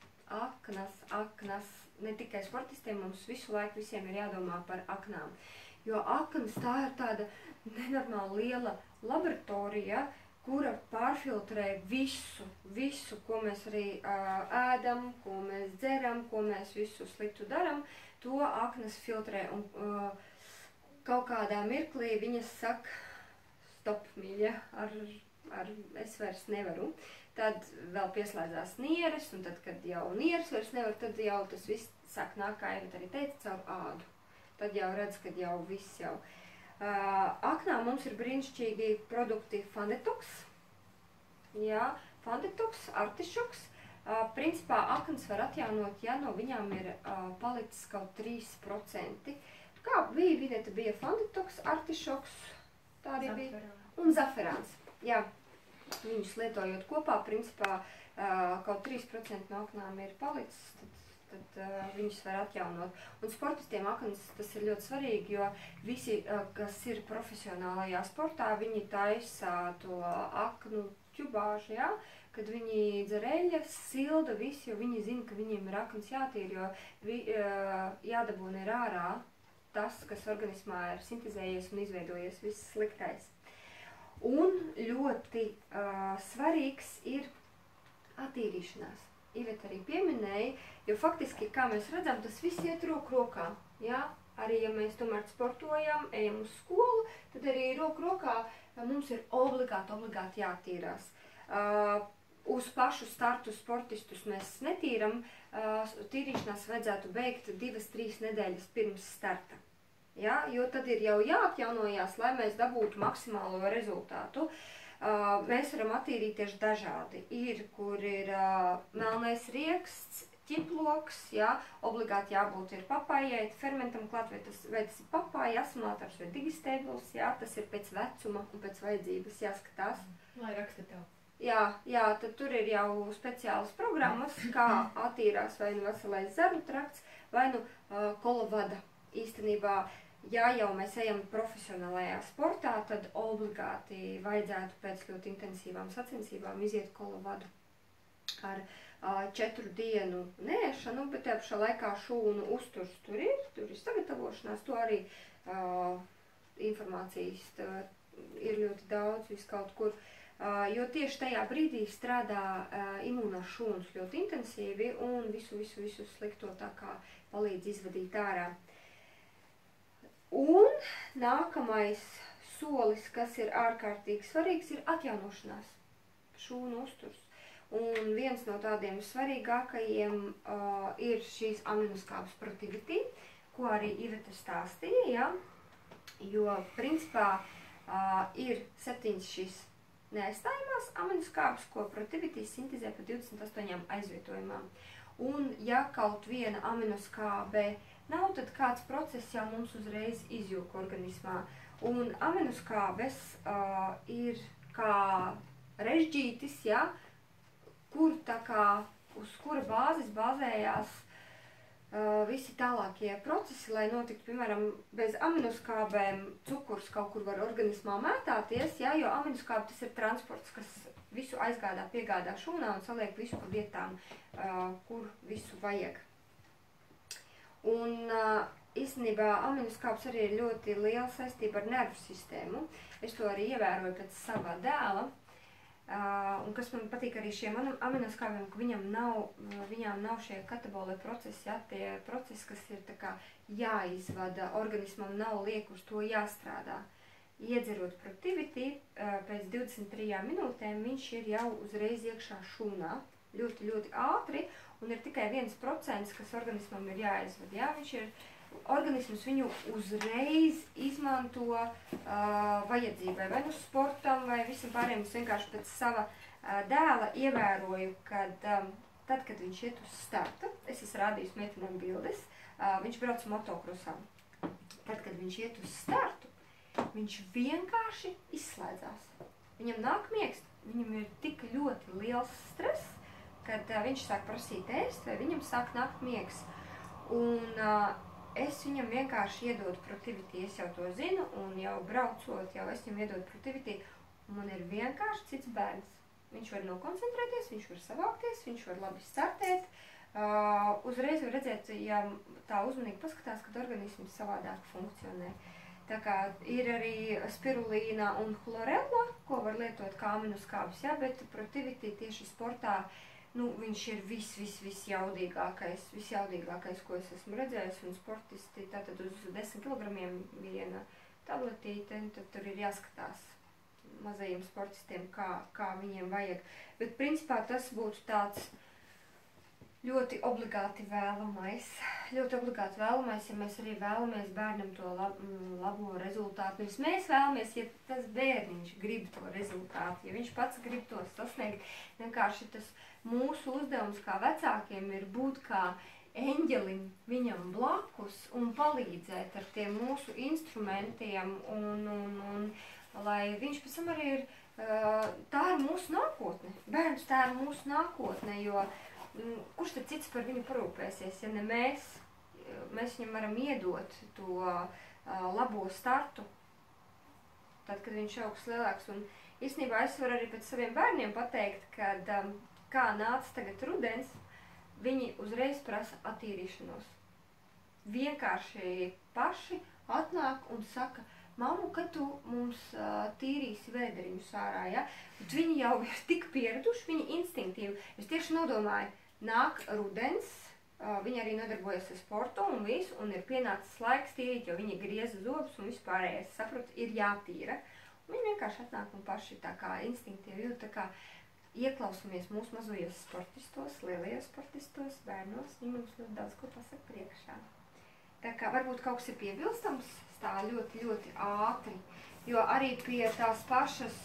aknas. Ne tikai sportistiem, mums visu laiku visiem ir jādomā par aknām. jo aknas tā ir tāda nenormāli liela laboratorija, kura pārfiltrē visu, ko mēs arī ēdam, ko mēs dzeram, ko mēs visu sliktu daram, to aknas filtrē. Un kaut kādā mirklī viņas saka, stop, mīļa, es vairs nevaru. Tad vēl pieslēdzās nieres, un tad, kad jau nieres vairs nevar, tad jau tas viss sāk nāk, kā Iveta arī teica, caur ādu. Tad jau redz, kad jau viss jau. Aknā mums ir brīnišķīgi produkti Fandetox, jā, Fandetox, artišoks. Principā aknas var atjaunot, ja no viņām ir palicis kaut 3%. Kā Vineta bija Fandetox, artišoks, tā arī bija, un zaferāns, jā. Viņus lietojot kopā, principā kaut 3% no aknām ir palicis, tad viņus var atjaunot. Un sportistiem aknas tas ir ļoti svarīgi, jo visi, kas ir profesionālajā sportā, viņi taisa to aknu ķubāžu, ja? Kad viņi dzer eļas, silda visu, jo viņi zina, ka viņiem ir aknas jātīr, jo jādabūna ir ārā tas, kas organismā ir sintezējies un izveidojies viss sliktais. Un ļoti svarīgs ir attīrīšanās. Iveta arī pieminēja, jo faktiski, kā mēs redzam, tas viss iet roku rokā. Ja? Arī, ja mēs tomēr sportojam, ejam uz skolu, tad arī roku rokā mums ir obligāti jātīrās. Uz pašu startu sportistus mēs netīram, tīrīšanās vajadzētu beigt 2-3 nedēļas pirms starta. Ja, jo tad ir jau jāatjaunojās, lai mēs dabūtu maksimālo rezultātu. Mēs varam attīrīties dažādi. Ir, kur ir melnais rieksts, ķiploks, ja, obligāti jābūt ir papājai, fermentam klāt, vai tas ir papāja, asimilātors vai digistēbls, ja, tas ir pēc vecuma un pēc vajadzības jāskatās. Lai raksta tev. Jā, tad tur ir jau speciālas programmas, kā attīrās vai nu veselais zarnu trakts, vai nu kolovada. Īstenībā, ja jau mēs ejam profesionālajā sportā, tad obligāti vajadzētu pēc ļoti intensīvām sacensībām iziet kolovadu ar 4 dienu neēšanu, bet tajā pašā laikā šūnu uzturs tur ir sagatavošanās, to arī informācijas ir ļoti daudz, viss kaut kur. Jo tieši tajā brīdī strādā imūnās šūnas ļoti intensīvi un visu slikto tā kā palīdz izvadīt ārā. Un nākamais solis, kas ir ārkārtīgi svarīgs, ir atjaunošanās, šūnu uzturs. Un viens no tādiem svarīgākajiem ir šīs aminoskābes Protivity, ko arī Iveta stāstīja, ja? Jo principā ir 7 šīs neaizstājumās aminoskābes, ko Protivity sintezē pa 28 aizvietojumām. Un ja kaut viena aminoskābe nav, tad kāds process jau mums uzreiz izjūka organismā. Un aminoskābes ir kā režģītis, ja, kur tā kā, uz kura bāzes bāzējās visi tālākie procesi, lai notiktu, piemēram, bez aminoskābēm cukurs kaut kur var organismā mētāties, ja, jo aminoskābe tas ir transports, kas visu aizgādā, piegādā šūnā un saliek visu pa vietām, kur visu vajag. Un īstenībā aminoskābes arī ir ļoti liela saistība ar nervu sistēmu. Es to arī ievēroju pēc savā dēla. Un kas man patīk arī šiem aminoskābiem, ka viņām nav šie katabolie procesi, ja, tie procesi, kas ir tā kā jāizvada, organismam nav liek uz to jāstrādā. Iedzerot Protivity, pēc 23 minūtēm viņš ir jau uzreiz iekšā šūnā, ļoti ātri, un ir tikai 1%, kas organismam ir jāizvada. Ja? Organisms viņu uzreiz izmanto vajadzībai, vai nu sportam, vai visam pārējiem. Es vienkārši pēc sava dēla ievēroju, kad tad, kad viņš iet uz starta, es esmu rādījusi meitenēm bildes, viņš brauc motokrosā. Tad, kad viņš iet uz startu, viņš vienkārši izslēdzās. Viņam nāk miegs, viņam ir tik ļoti liels stress, kad viņš sāk prasīt ēst, vai viņam sāk nākt miegs. Un es viņam vienkārši iedodu Protivity, es jau to zinu, un jau braucot, jau es viņam iedodu Protivity, un man ir vienkārši cits bērns. Viņš var nokoncentrēties, viņš var savākties, viņš var labi startēt. Uzreiz var redzēt, ja tā uzmanīgi paskatās, kad organisms savādāk funkcionē. Tā kā ir arī spirulīna un chlorella, ko var lietot kā aminoskābes, ja, bet Protivity tieši sportā, nu, viņš ir visjaudīgākais, ko es esmu redzējis, un sportisti tātad uz 10 kilogramiem viena tabletīte, tad tur ir jāskatās mazajiem sportistiem, kā viņiem vajag. Bet principā tas būtu tāds ļoti obligāti vēlamais, ja mēs arī vēlamies bērnam to labo rezultātu. Nevis mēs vēlamies, ja tas bērniņš grib to rezultātu, ja viņš pats grib to sasniegt. Vienkārši tas mūsu uzdevums kā vecākiem ir būt kā eņģelim viņam blakus un palīdzēt ar tiem mūsu instrumentiem, un lai viņš pēc tam arī ir, tā ir mūsu nākotne. Bērns tā ir mūsu nākotne, jo kurš tad cits par viņu parūpēsies, ja ne mēs? Mēs viņam varam iedot to labo startu, tad, kad viņš augs lielāks. Un īstenībā es varu arī pēc saviem bērniem pateikt, kad kā nāca tagad rudens, viņi uzreiz prasa attīrīšanos. Vienkārši paši atnāk un saka, mammu, kad tu mums tīrīsi vēderiņus ārā, ja? Bet viņi jau ir tik pieraduši, viņi instinktīvi. Es tieši nodomāju, nāk rudens, viņi arī nodarbojas ar sportu un visu, un ir pienācis laiks tīrīt, jo viņi grieza zobus un vispārējais, saprot, ir jātīra. Un viņi vienkārši atnāk un paši tā kā instinktīvi jūt, tā kā ieklausamies mūsu mazajos sportistos, lielajos sportistos, bērnos, viņi mums ļoti daudz ko pasaka priekšā. Tā kā varbūt kaut kas ir piebilstams, tā ļoti, ļoti ātri, jo arī pie tās pašas,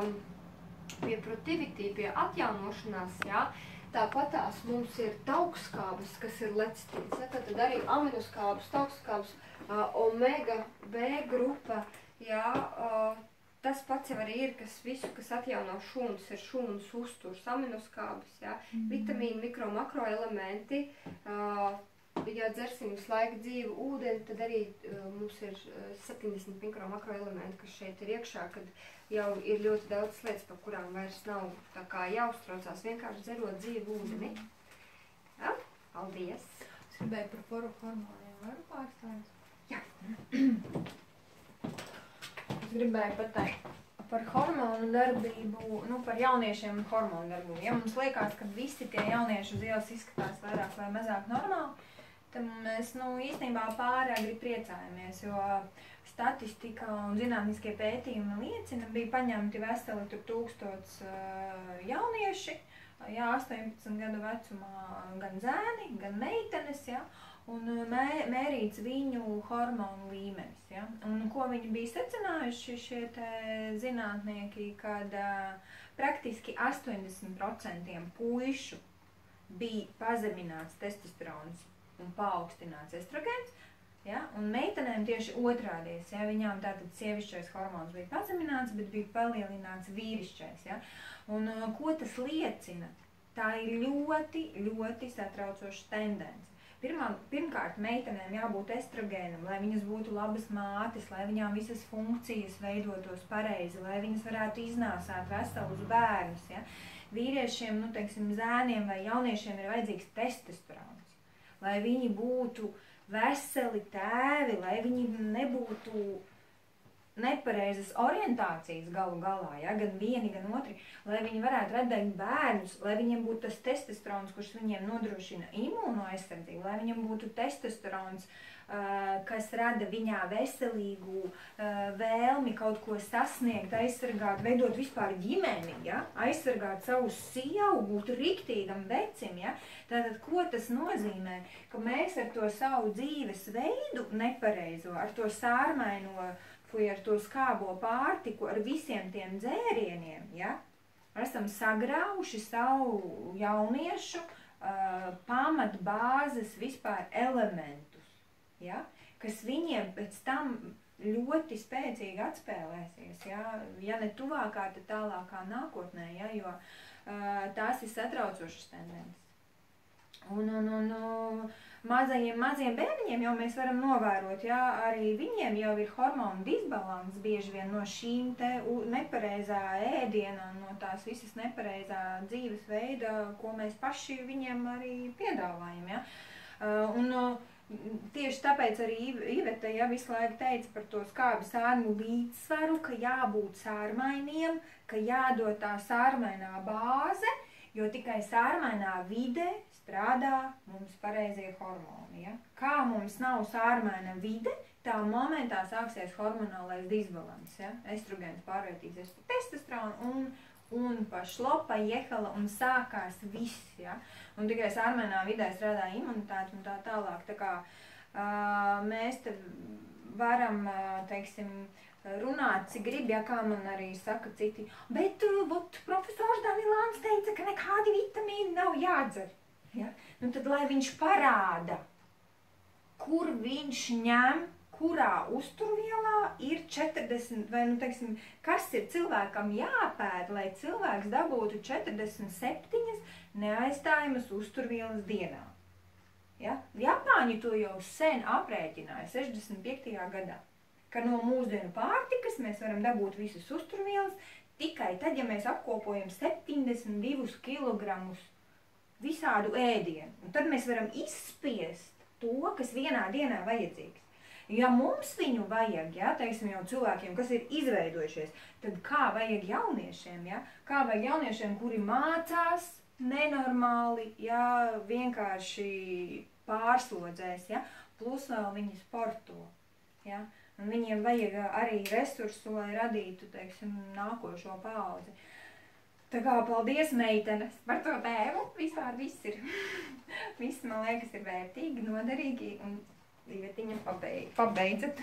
pie Protivity, pie atjaunošanās, jā, tāpatās mums ir taukskābes, kas ir lecitīns, ja, tad arī aminoskābes, taukskābes, omega B grupa, jā, tas pats jau arī ir, kas visu, kas atjauno šūnas, ir šūnas uzturs, aminoskābes, jā, vitamīni, mikro, makroelementi, ja dzersim visu laiku dzīvu ūdeni, tad arī mums ir 70 mikro, makroelementi, kas šeit ir iekšā, kad jau ir ļoti daudz lietas, par kurām vairs nav tā kā jāuztraucās, vienkārši dzerot dzīvu ūdeni. Ja? Paldies! Es gribēju par hormoniem varu pārstāvēt? Jā. Es gribēju pateikt par hormonu darbību, nu par jauniešiem un hormonu darbību. Ja mums liekas, ka visi tie jaunieši uz ielas izskatās vairāk vai mazāk normāli, tad mēs, nu, īstenībā pāragri priecājamies, jo statistika un zinātniskie pētījumi liecina, bija paņemti veseli 1000 jaunieši, jā, 18 gadu vecumā gan zēni, gan meitenes, jā, un mērīts viņu hormonu līmenis, jā. Un ko viņi bija secinājuši šie te zinātnieki, kad praktiski 80% puišu bija pazemināts testosterons un paaugstināts estrogēns, ja? Un meitenēm tieši otrādies, ja? Viņām tātad sievišķais hormons bija pazemināts, bet bija palielināts vīrišķais, ja? Un ko tas liecina? Tā ir ļoti, ļoti satraucoša tendence. Pirmkārt, meitenēm jābūt estrogēnam, lai viņas būtu labas mātes, lai viņām visas funkcijas veidotos pareizi, lai viņas varētu iznāsāt veselus bērnus, ja? Vīriešiem, nu, teiksim, zēniem vai jauniešiem ir vajadzīgs testosterons. Lai viņi būtu veseli tēvi, lai viņi nebūtu nepareizas orientācijas galu galā, ja? Gan vieni, gan otri, lai viņi varētu radīt bērnus, lai viņiem būtu tas testosterons, kurš viņiem nodrošina imūno aizsardzību, lai viņiem būtu testosterons, kas rada viņā veselīgu vēlmi kaut ko sasniegt, aizsargāt, veidot vispār ģimeni, ja? Aizsargāt savu sievu, būt riktīgam vecim. Ja? Tātad, ko tas nozīmē? Ka mēs ar to savu dzīves veidu nepareizo, ar to sārmaino, ar to skābo pārtiku, ar visiem tiem dzērieniem, ja? Esam sagrauši savu jauniešu pamatbāzes vispār elementus. Ja? Kas viņiem pēc tam ļoti spēcīgi atspēlēsies, ja ne tuvākā, tad tālākā nākotnē, ja? Jo tās ir satraucošas tendences. Un mazajiem bērniņiem jau mēs varam novērot, ja arī viņiem jau ir hormonu disbalans bieži vien no šīm te nepareizā ēdiena, no tās visas nepareizā dzīvesveida, ko mēs paši viņiem arī piedāvājam, ja? Un tieši tāpēc arī Iveta visu laiku teica par to skābi sārmu līdzsvaru, ka jābūt sārmainiem, ka jādod tā sārmainā bāze, jo tikai sārmainā vide strādā mums pareizie hormoni. Ja? Kā mums nav sārmaina vide, tā momentā sāksies hormonālais disbalans. Ja? Estrogēns pārvērtīsies par testosteronu un pa šlopa jehala un sākās viss. Ja? Un tikai sārmainā vidē strādā imunitāte un tā tālāk. Tā kā mēs te varam, teiksim, runāt, cik grib, ja kā man arī saka citi, bet profesors Danilāns teica, ka nekādi vitamīni nav jādzer. Ja? Nu tad, lai viņš parāda, kur viņš ņem, kurā uzturvielā ir 40, vai, nu, teiksim, kas ir cilvēkam jāpēd, lai cilvēks dabūtu 47 neaizstājamas uzturvielas dienā. Ja? Japāņi to jau sen aprēķināja, 65. gadā, ka no mūsdienu pārtikas mēs varam dabūt visas uzturvielas tikai tad, ja mēs apkopojam 72 kilogramus visādu ēdienu. Un tad mēs varam izspiest to, kas vienā dienā vajadzīgs. Ja mums viņu vajag, ja, teiksim jau cilvēkiem, kas ir izveidojušies, tad kā vajag jauniešiem, ja? Kā vajag jauniešiem, kuri mācās nenormāli, ja, vienkārši pārslodzēs, ja? Plus vēl viņi sporto. Ja? Un viņiem vajag arī resursu, lai radītu, teiksim, nākošo paudzi. Tā kā paldies, meitenes, par to tēmu. Vispār viss ir, viss, man liekas, ir vērtīgi, noderīgi, un Ivetiņa pabeidzat.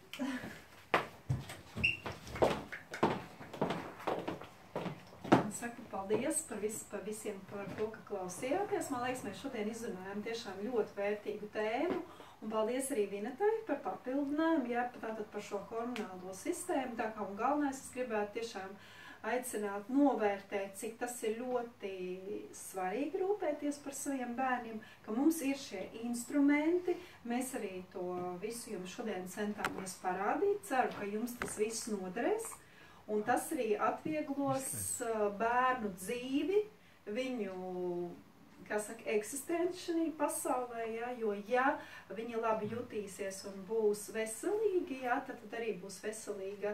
Saku paldies par visiem par to, ka klausījāties. Man liekas, mēs šodien izrunājām tiešām ļoti vērtīgu tēmu. Un paldies arī Vinetai par papildinājumu, jā, tātad par šo hormonālo sistēmu. Tā kā un galvenais, es gribētu tiešām aicināt novērtēt, cik tas ir ļoti svarīgi rūpēties par saviem bērniem, ka mums ir šie instrumenti. Mēs arī to visu jums šodien centāmies parādīt. Ceru, ka jums tas viss noderēs. Un tas arī atvieglos bērnu dzīvi, viņu, kā saka, eksistenci šajā pasaulē, ja? Jo ja viņi labi jutīsies un būs veselīgi, ja, tad arī būs veselīga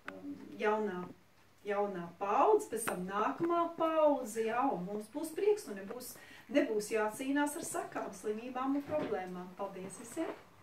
jaunā paudze, pēc tam nākamā paudze, ja, un mums būs prieks, un nebūs jācīnās ar sakām, slimībām un problēmām. Paldies visiem!